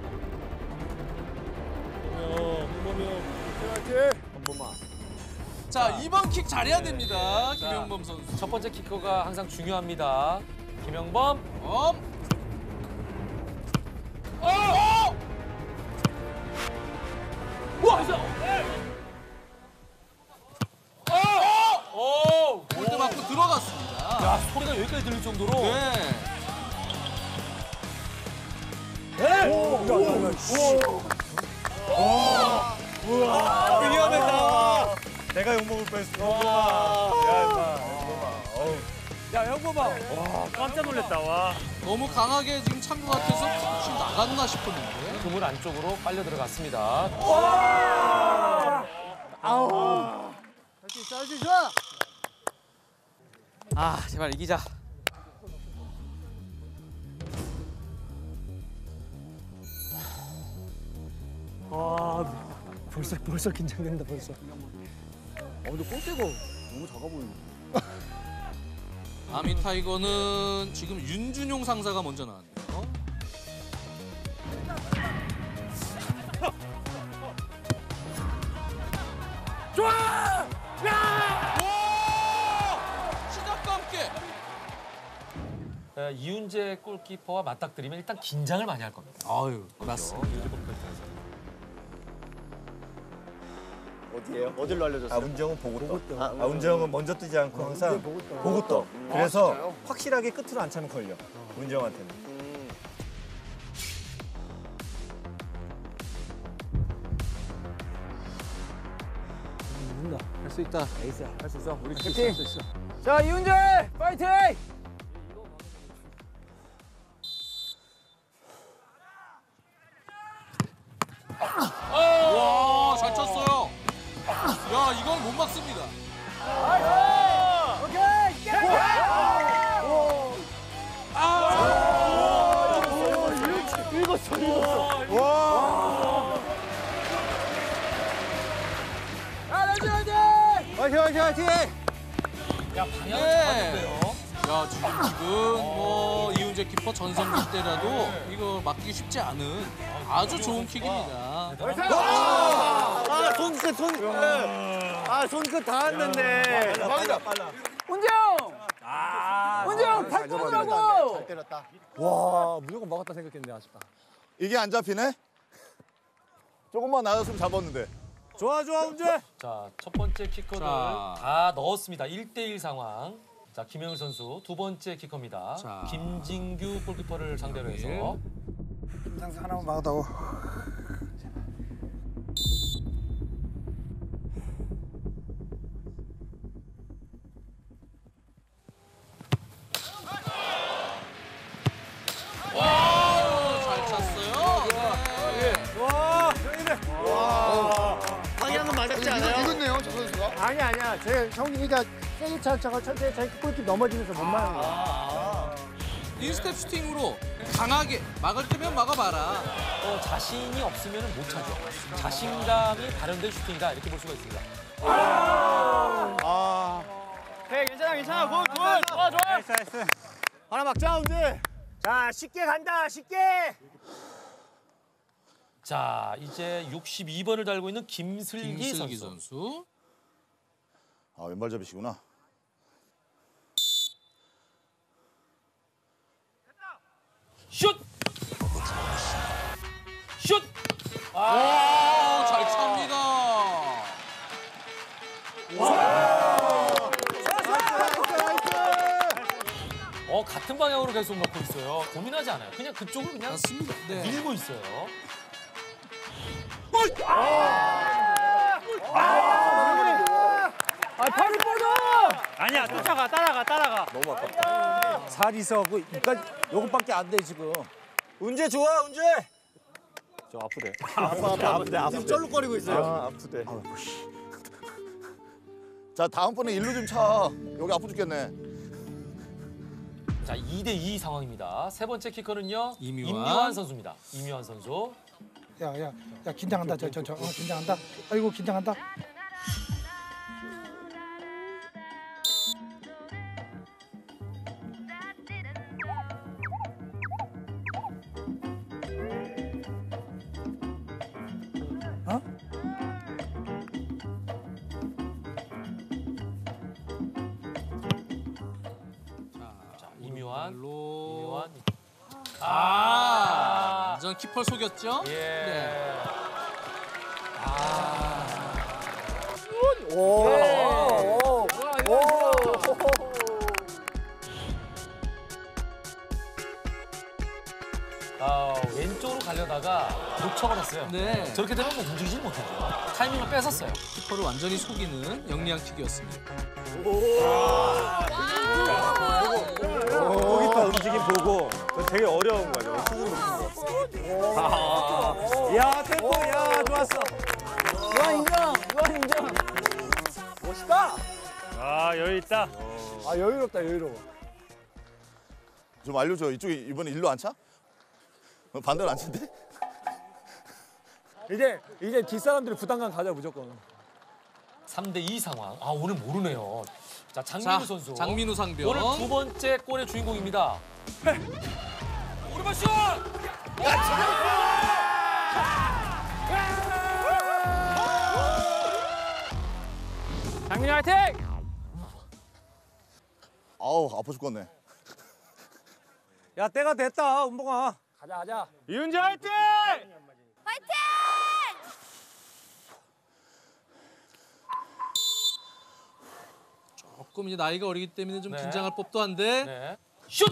형범이 형. 파이팅! 형범아. 자, 이번 킥 잘해야 됩니다. 김영범 선수. 첫 번째 키커가 항상 중요합니다. 김영범. 골대 맞고 들어갔습니다. 야, 소리가 여기까지 들릴 정도로. 네. 위험했다. 내가 욕먹을 뻔했어. 야, 영범아. 와, 깜짝 놀랐다. 와. 너무 강하게 지금 찬 것 같아서 킥이 나갔나 싶었는데. 그물 안쪽으로 빨려 들어갔습니다. 할수 있어. 아, 제발 이기자. 와, 벌써 긴장된다 벌써. 근데 골대가 너무 작아 보이네. 아미 타이거는 지금 윤준용 상사가 먼저 나왔네요. 좋아! 야! 시작과 함께. 이훈재 골키퍼와 맞닥뜨리면 일단 긴장을 많이 할 겁니다. 아유, 맞습니다. 어디예요? 어디로 알려줬어요? 운정은 보고 떠. 운정은 먼저 뜨지 않고 항상 보고 떠. 그래서 확실하게 끝으로 안 차면 걸려. 운정한테는. 할 수 있다. 에이스. 할 수 있어. 우리 팀. 할수 있어. 자, 이훈재 파이팅! 와, 잘 쳤어요. 야, 이건 못 막습니다. 읽었어. 와. 화이팅! 야, 방향을 네. 잡았는데요. 야, 지금 뭐 이훈재 키퍼 전성기 때라도 이거 막기 쉽지 않은 아주 좋은 킥입니다. 손끝 닿았는데. 빨라. 운정! 운정 발전하라고! 잘 때렸다. 와, 무조건 막았다 생각했는데 아쉽다. 이게 안 잡히네? 조금만 나였으면 잡았는데. 좋아, 운재. 자, 첫 번째 키커를 자. 다 넣었습니다. 1대1 상황. 자, 김영일 선수 두 번째 키커입니다. 자. 김진규 골키퍼를 상대로 해서 김상수 하나만 막아다오. 잘 찼어요. 네. 방향은 맞았지 않아요? 이겼네요, 저 선수가. 아니야. 형이가 세게 차차가 천천히 차니까 골키 넘어지면서 못 막는 거야. 인스텝 슈팅으로 강하게 막을 때면 막아봐라. 자신이 없으면 못 차죠. 자신감이 발현된 슈팅이다 이렇게 볼 수가 있습니다. 네, 괜찮아. 굿. 좋아. 나이스. 하나 막자, 운재. 자, 쉽게 간다. 쉽게. 자, 이제 62번을 달고 있는 김슬기 김슬기 선수. 선수. 아, 왼발잡이시구나. 슛! 슛! 잘 찹니다. 같은 방향으로 계속 넣고 있어요. 고민하지 않아요. 그냥 그쪽으로 그냥 맞습니다. 네. 밀고 있어요. 팔이 뻗어! 아니야, 쫓아가, 따라가. 너무 아깝다. 살이 있어갖고 이까지 요것밖에 안 돼 지금. 운재 좋아, 운재. 저 아프대. 아프대. 쩔룩거리고 있어요. 아프대. 자, 다음번에 일로 좀 차. 여기 아프 죽겠네. 자, 2대2 상황입니다. 세 번째 키커는요. 임요한. 임요한 선수입니다. 임요한 선수. 야, 긴장한다. 긴장한다. 아이고, 긴장한다. 이건 키퍼를 속였죠? 예. 네. 왼쪽으로 가려다가 놓쳐버렸어요. 네. 저렇게 되면 뭐 움직이지 못하죠. 타이밍을 뺏었어요. 키퍼를 완전히 속이는 영리한 킥이었습니다. 골키퍼 움직임 보고 되게 어려운 거죠. 야 템포 야 좋았어. 이건 인정. 이건 인정. 멋있다. 아 여유 있다. 아 여유롭다 여유로워. 좀 알려줘. 이쪽에 이번에 일로 안 차? 반대로 안 찬대? 이제 뒷사람들이 부담감 가져 무조건. 3대2 상황. 아 오늘 모르네요. 자 장민우 선수. 장민우 상병. 오늘 두 번째 골의 주인공입니다. 오른발 슛! 장민우 화이팅! 아우 아파 죽겠네. 야 때가 됐다 은봉아. 가자. 이윤재 화이팅! 화이팅! 조금 이제 나이가 어리기 때문에 좀 네. 긴장할 법도 한데. 네. 슛!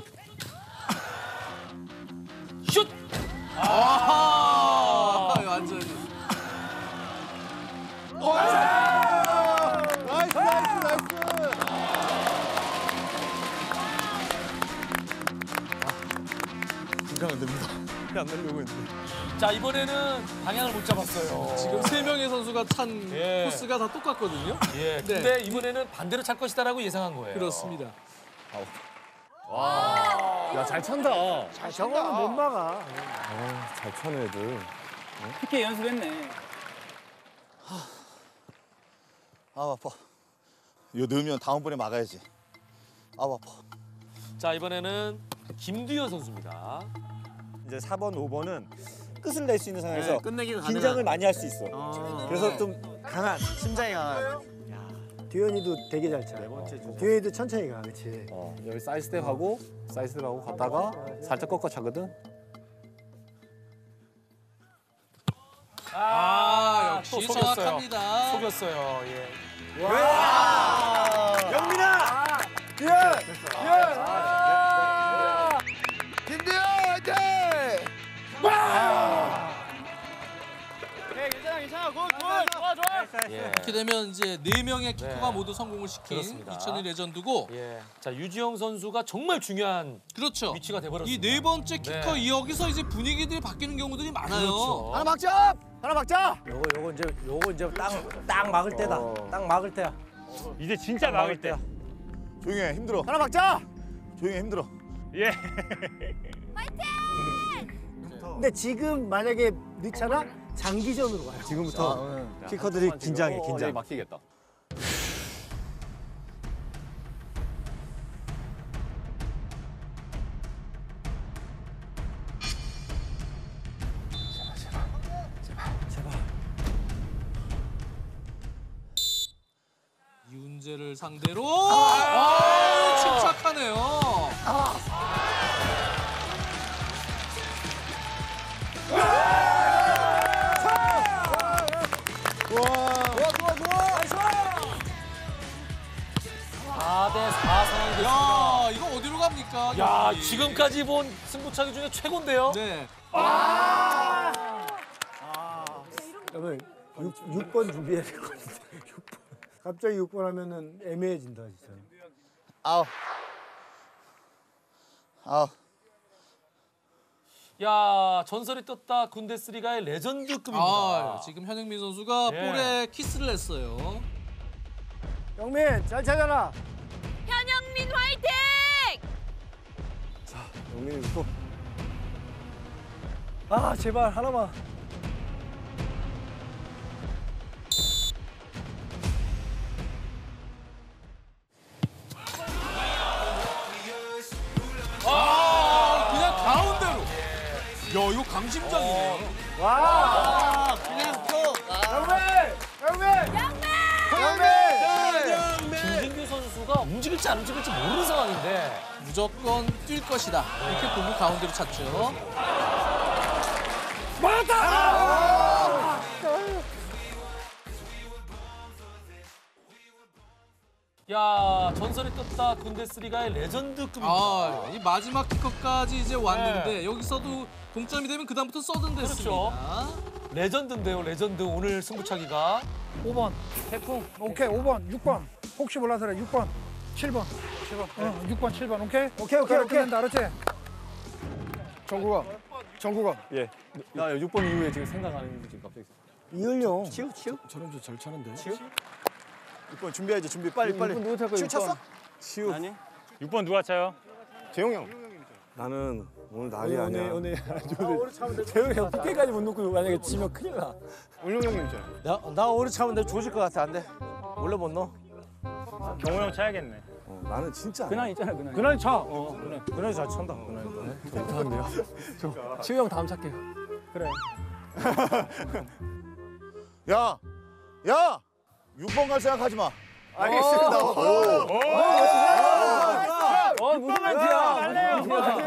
슛! 아하! 완전히. 나이스. 긴장 안 됩니다. 안 내려고 했는데. 자 이번에는 방향을 못 잡았어요. 지금 3명의 선수가 찬 예. 코스가 다 똑같거든요. 예. 네. 근데 이번에는 반대로 찰 것이다라고 예상한 거예요. 그렇습니다. 야 잘 찬다. 저거는 못 막아. 잘 차네 애들. PK 연습했네. 아 아파. 이거 넣으면 다음번에 막아야지. 아 아파. 자 이번에는 김두현 선수입니다. 이제 4번, 5번은 끝을 낼 수 있는 상황에서 끝내기가 긴장을 많이 할 수 있어. 그래서 좀 심장이 강한. 듀현이도 되게 잘 차. 듀현이도 천천히 가, 그렇지. 여기 사이드스텝 하고 사이드스텝 하고 갔다가 살짝 꺾어 차거든. 역시 또 속였어요. 정확합니다. 속였어요. 예. 영민아! 김대현 화이팅! 괜찮아. 좋아. 예. 이렇게 되면 이제 4명의 키퍼가 네. 모두 성공을 시킨 그렇습니다. 2001 레전드고. 예. 자 유지영 선수가 정말 중요한 그렇죠. 위치가 이 돼버렸습니다. 4번째 키커 네. 여기서 이제 분위기들이 바뀌는 경우들이 많아요. 그렇죠. 하나 막자. 요거 이제 딱 막을 때다. 딱 막을 때야. 이제 진짜 막을 때. 조용히 해. 힘들어. 하나 막자. 조용히 해. 힘들어. 예. 근데 지금 만약에 넣잖아? 장기전으로 가요. 지금부터 키커들이 긴장해, 긴장. 막히겠다. 이훈재를 상대로 침착하네요. 와. 4대4 상황이 됐습니다. 야, 이거 어디로 갑니까? 야 경기? 지금까지 본 승부차기 중에 최고인데요. 네. 그러면 6번 준비해야 될 것 같은데. 6번. 갑자기 6번 하면은 애매해진다, 진짜. 아우. 야 전설이 떴다 군데스리가의 레전드급입니다. 지금 현영민 선수가 예. 볼에 키스를 했어요. 영민, 잘 차잖아. 현영민 화이팅! 영민이 웃고. 아, 제발 하나만. 그냥 가운데로. 야, 이거 강심장이네요. 와. 그냥 또. 영민. 김진규 선수가 움직일지 안 움직일지 모르는 상황인데 무조건 뛸 것이다. 이렇게 보고 가운데로 찼죠. 맞았다! 야, 전설이 떴다 군데스리가의 레전드급입니다. 이 마지막 키커까지 이제 왔는데 여기서도 동점이 되면 그다음부터 서든데스입니다. 그렇죠. 레전드인데요, 레전드. 오늘 승부차기가. 5번 태풍. 오케이 5번 6번 혹시 몰라서 그래 6번 7번 6번 7번 오케이 끝낸다 알았지? 정국아. 예. 나 6번 이후에 지금 생각하는 게 지금 갑자기. 이을용. 치우. 저런 잘 차는데. 6번 준비해야지. 준비 빨리. 누구 탈 거야? 치우 찼어? 치우. 아니. 6번 누가 차요? 재용 형. 나는 오늘 날이 아니야. 오늘 재용이 형 포켓까지 못 넣고 만약에 지면 큰일 나. 울룡 형님 있잖아. 나 오래 차면 내 조질 것 같아. 안 돼. 원래 못 넣어. 경호 형 차야겠네. 나는 진짜. 근황 있잖아. 그날 차. 그날 잘 찬다. 그날. 못하는데요. 치우 형 다음 찾게요. 그래. 야 6번 갈 생각하지 마. 알겠습니다. 무슨 멘트야?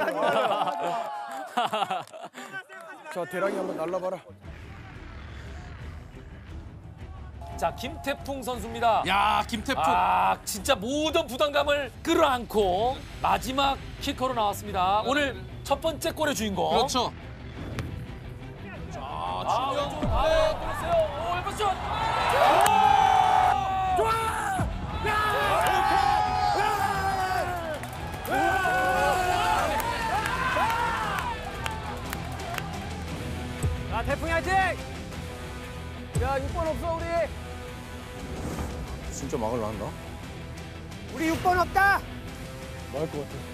자 대랑이 한번 날라봐라. 자, 김태풍 선수입니다. 야, 김태풍. 진짜 모든 부담감을 끌어안고 마지막 키커로 나왔습니다. 오늘 첫 번째 골의 주인공. 그렇죠. 그러세요. 오, 왼발 슛! 자, 태풍이 화이팅! 야, 6번 없어, 우리. 진짜 막을라 한다. 우리 6번 없다! 막을 것 같아.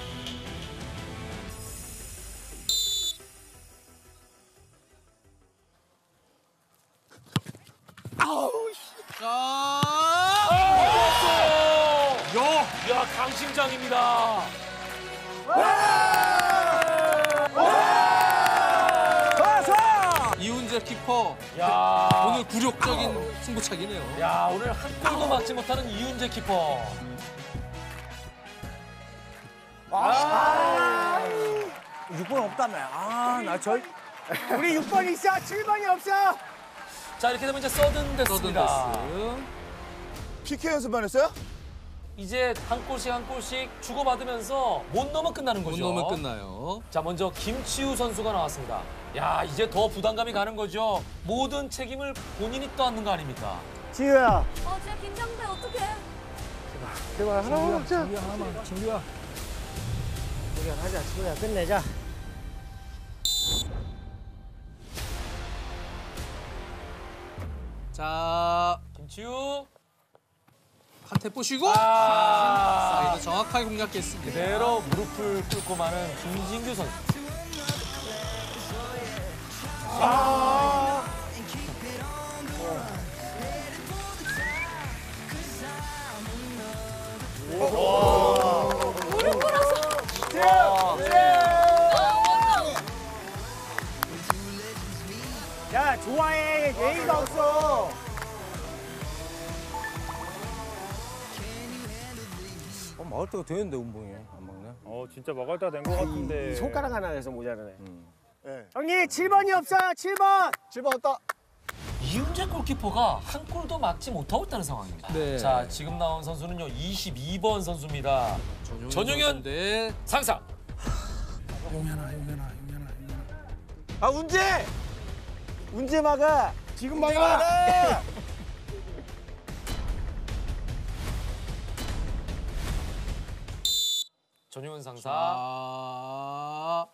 야, 강심장입니다. 이훈재 키퍼. 야. 오늘 굴욕적인 승부차기네요. 야, 오늘 한 골도 막지 못하는 이훈재 키퍼. 6번 없다며. 우리 6번 있어, 7번이 없어! 자, 이렇게 되면 이제 서든 됐습니다. 서든데스. PK 연습만 했어요? 이제 한 골씩 주고받으면서 못 넣으면 끝나는 못 거죠. 넣으면 끝나요. 자, 먼저 김치우 선수가 나왔습니다. 야, 이제 더 부담감이 가는 거죠. 모든 책임을 본인이 떠안는 거 아닙니까? 지우야. 진짜 긴장돼. 어떡해. 제발 하나만 먹자. 진규야 우리가 하자, 지우야. 끝내자. 자, 김치우. 한테 보시고 아. 사이드 정확하게 공략했습니다. 그대로 무릎을 꿇고 마는 김진규 선수. 무릎 꿇어서. 야, 좋아해. 예의가 없어. 막을 때가 되는데 운봉이 안 막네. 진짜 막을 때가 된 것 같은데. 손가락 하나 해서 모자라네. 형님, 7번이 없어, 7번! 7번 없다. 이훈재 골키퍼가 한 골도 막지 못하고 있다는 상황입니다. 네. 자, 지금 나온 선수는요, 22번 선수입니다. 전용현 네. 상상. 용현아 운재 막아. 지금 막아 전용현 상사. 아.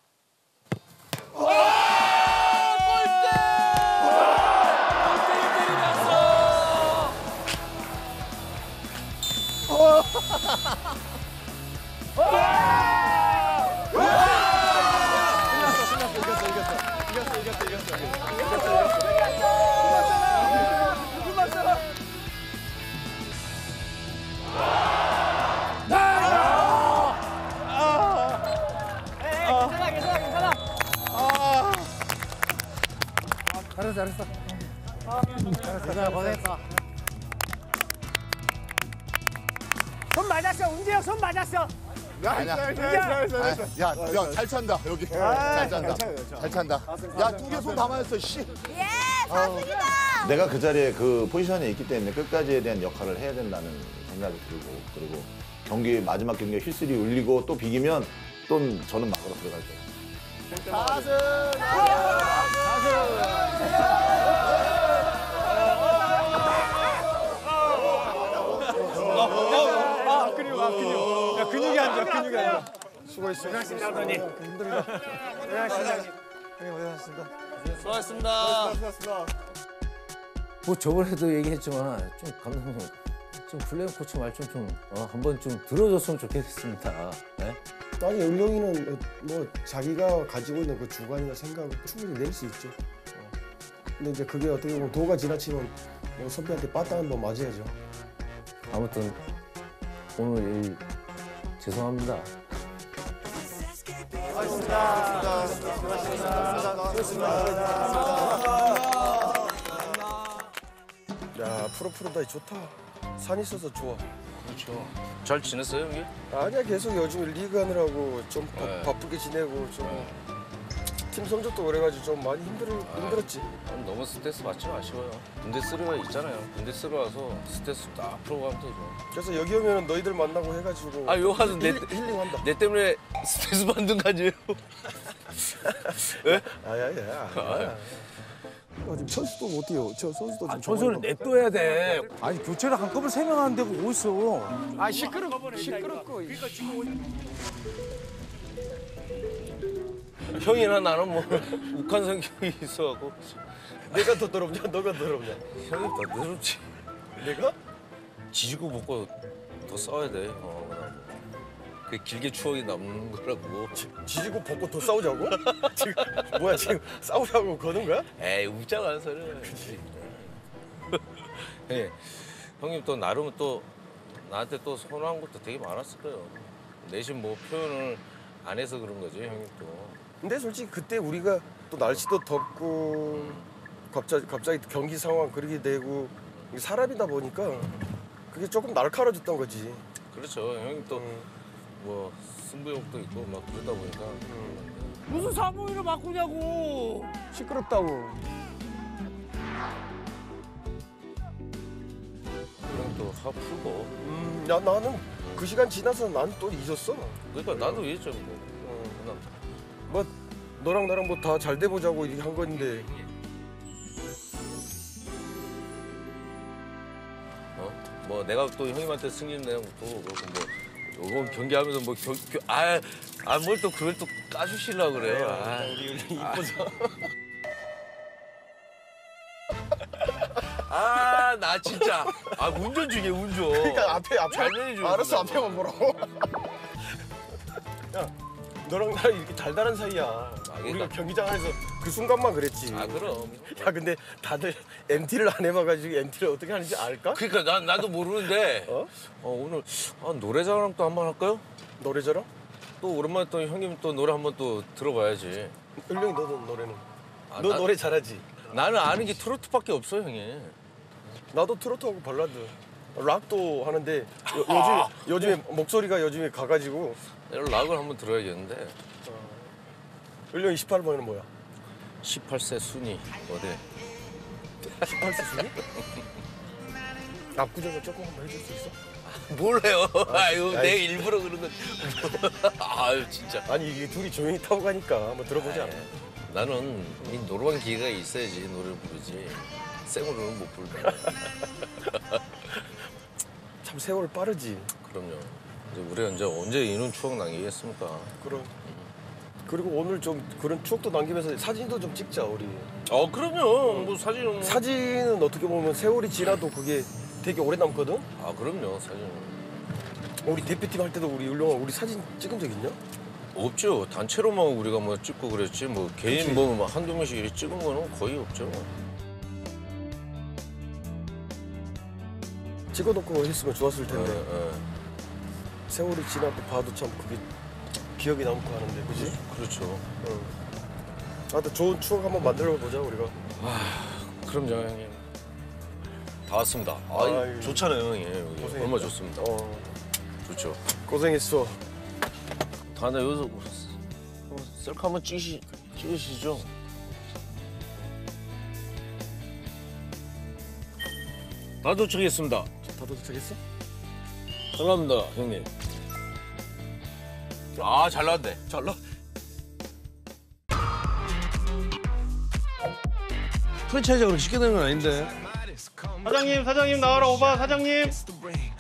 잘했어 내가 고생했다. 손 맞았어, 운재 형 손 맞았어. 야잘 찬다 여기. 잘 찬다. 잘 찬다. 야 2개 손 담아냈어. 씨. 예, 사승이다. 내가 그 자리에 그 포지션에 있기 때문에 끝까지에 대한 역할을 해야 된다는 생각이 들고 그리고 경기 마지막 경기에 휘슬이 울리고 또 비기면 또 저는 막으로 들어갈 거예요. 근육. 야, 근육이 앉아. 수고했어. 고생하셨습니다, 감독님. 힘들다. 수고하셨습니다. 뭐 저번에도 얘기했지만 좀 감독님 좀 플레이어 코치 말 좀 한번 좀 들어줬으면 좋겠습니다. 네? 아니 울룡이는 뭐 자기가 가지고 있는 그 주관이나 생각을 충분히 낼 수 있죠. 근데 이제 그게 어떻게 보면 도가 지나치면 뭐 선배한테 빠따 한번 맞아야죠. 아무튼 오늘 일 죄송합니다. 야 프로다이 좋다. 산 있어서 좋아. 그렇죠. 잘 지냈어요 형님? 아니야 계속 요즘 리그 하느라고 좀 네. 바쁘게 지내고 좀 팀 성적도 그래가지고 좀 많이 힘들었지. 너무 스트레스 받지 마시고요. 분데스리가 있잖아요. 분데스리가서 스트레스 딱 풀고 가면 되죠. 그래서 여기 오면 너희들 만나고 해가지고 아 여기 와서 힐링한다. 내 때문에 스트레스 받는 거 아니에요? 예? 아야. 지금 선수도 못해요. 저 선수도 좀 선수는 냅둬야 돼. 아니 교체를 한꺼번에 3명 하는데 뭐 어딨어. 아, 시끄럽고. 그러니까 형이나 나는 뭐 욱한 성격이 있어갖고 내가 더 더럽냐? 너가 더럽냐? 형이 더 더럽지. 내가? 지지고 볶고 더 싸워야 돼. 그 길게 추억이 남는 거라고. 지지고 벗고 더 싸우자고? 지금 뭐야 지금 싸우자고 거는 거야? 에이 웃자고 소리. 예, 형님 또 나름 또 나한테 또 선호한 것도 되게 많았을 거예요. 내심 뭐 표현을 안 해서 그런 거지 형님 또. 근데 솔직히 그때 우리가 또 날씨도 덥고 갑자기 경기 상황 그렇게 되고 사람이다 보니까 그게 조금 날카로워졌던 거지. 그렇죠. 형님 또 뭐 승부욕도 있고 막 그러다 보니까. 무슨 사무위를 바꾸냐고. 시끄럽다고. 그럼 또 화 풀고. 야 나는 그 시간 지나서 난 또 잊었어. 그러니까 나도 잊었죠 뭐. 뭐 너랑 나랑 뭐 다 잘 돼 보자고 이렇게 한 건데. 뭐 내가 또 형님한테 승진 내는 것도 그렇고 뭐 이번 경기하면서 뭐 뭘 또 그걸 또 까주시려고 그래요. 우리 이뻐서. 나 진짜 운전 중이야 운전. 그러니까 앞에 잘 내줘. 알았어 앞에만 보라고. 야 너랑 나랑 이렇게 달달한 사이야. 우리가 경기장 안에서 그 순간만 그랬지. 그럼. 야 근데 다들 MT를 안 해봐가지고 MT를 어떻게 하는지 알까? 그러니까 나도 모르는데 오늘 노래자랑 또 한번 할까요? 노래자랑? 또 오랜만에 또 형님 또 노래 한번 또 들어봐야지. 을룡이 너도 노래는? 너 나- 노래 잘하지? 나는 아는 게 트로트밖에 없어 형이. 나도 트로트하고 발라드, 락도 하는데 요즘에 목소리가 요즘에 가가지고. 락을 한번 들어야겠는데. 을룡이 18번은 뭐야? 18세 순위 어디? 18세 순위? 압구정을 조금 한번 해줄 수 있어? 몰라요. 아유 아이, 내가 일부러 그런 건. 아유 진짜. 아니 이게 둘이 조용히 타고 가니까 한번 들어보자. 나는 이 노래방 기회가 있어야지 노래를 부르지. 생으로는 못 부른다. 참 세월 빠르지. 그럼요. 이제 우리가 이제 언제 이런 추억 남기겠습니까? 그럼. 그리고 오늘 좀 그런 추억도 남기면서 사진도 좀 찍자 우리. 그럼요. 뭐 사진은 사진은 어떻게 보면 세월이 지나도 그게 되게 오래 남거든. 그럼요 사진은. 우리 대표팀 할 때도 우리 을룡아 우리 사진 찍은 적 있냐? 없죠. 단체로만 우리가 뭐 찍고 그랬지. 뭐 개인 그치. 뭐 한두 명씩 이렇게 찍은 거는 거의 없죠. 찍어놓고 했으면 좋았을 텐데. 세월이 지나도 봐도 참 그게 기억이 남고 하는데, 그지? 그렇죠. 하여튼 좋은 추억 한번 만들어 보자 우리가. 그럼요 형님. 다 왔습니다. 아이고. 좋잖아요 형님. 여기. 고생했다. 얼마 좋습니다. 좋죠. 고생했어. 나 여기서 셀카 한번 찍으시죠. 다 도착했습니다. 다 도착했어? 감사합니다, 형님. 아, 잘 나왔네. 잘 나. 프랜차이즈가 그렇게 쉽게 되는 건 아닌데. 사장님 나와라 오바 사장님.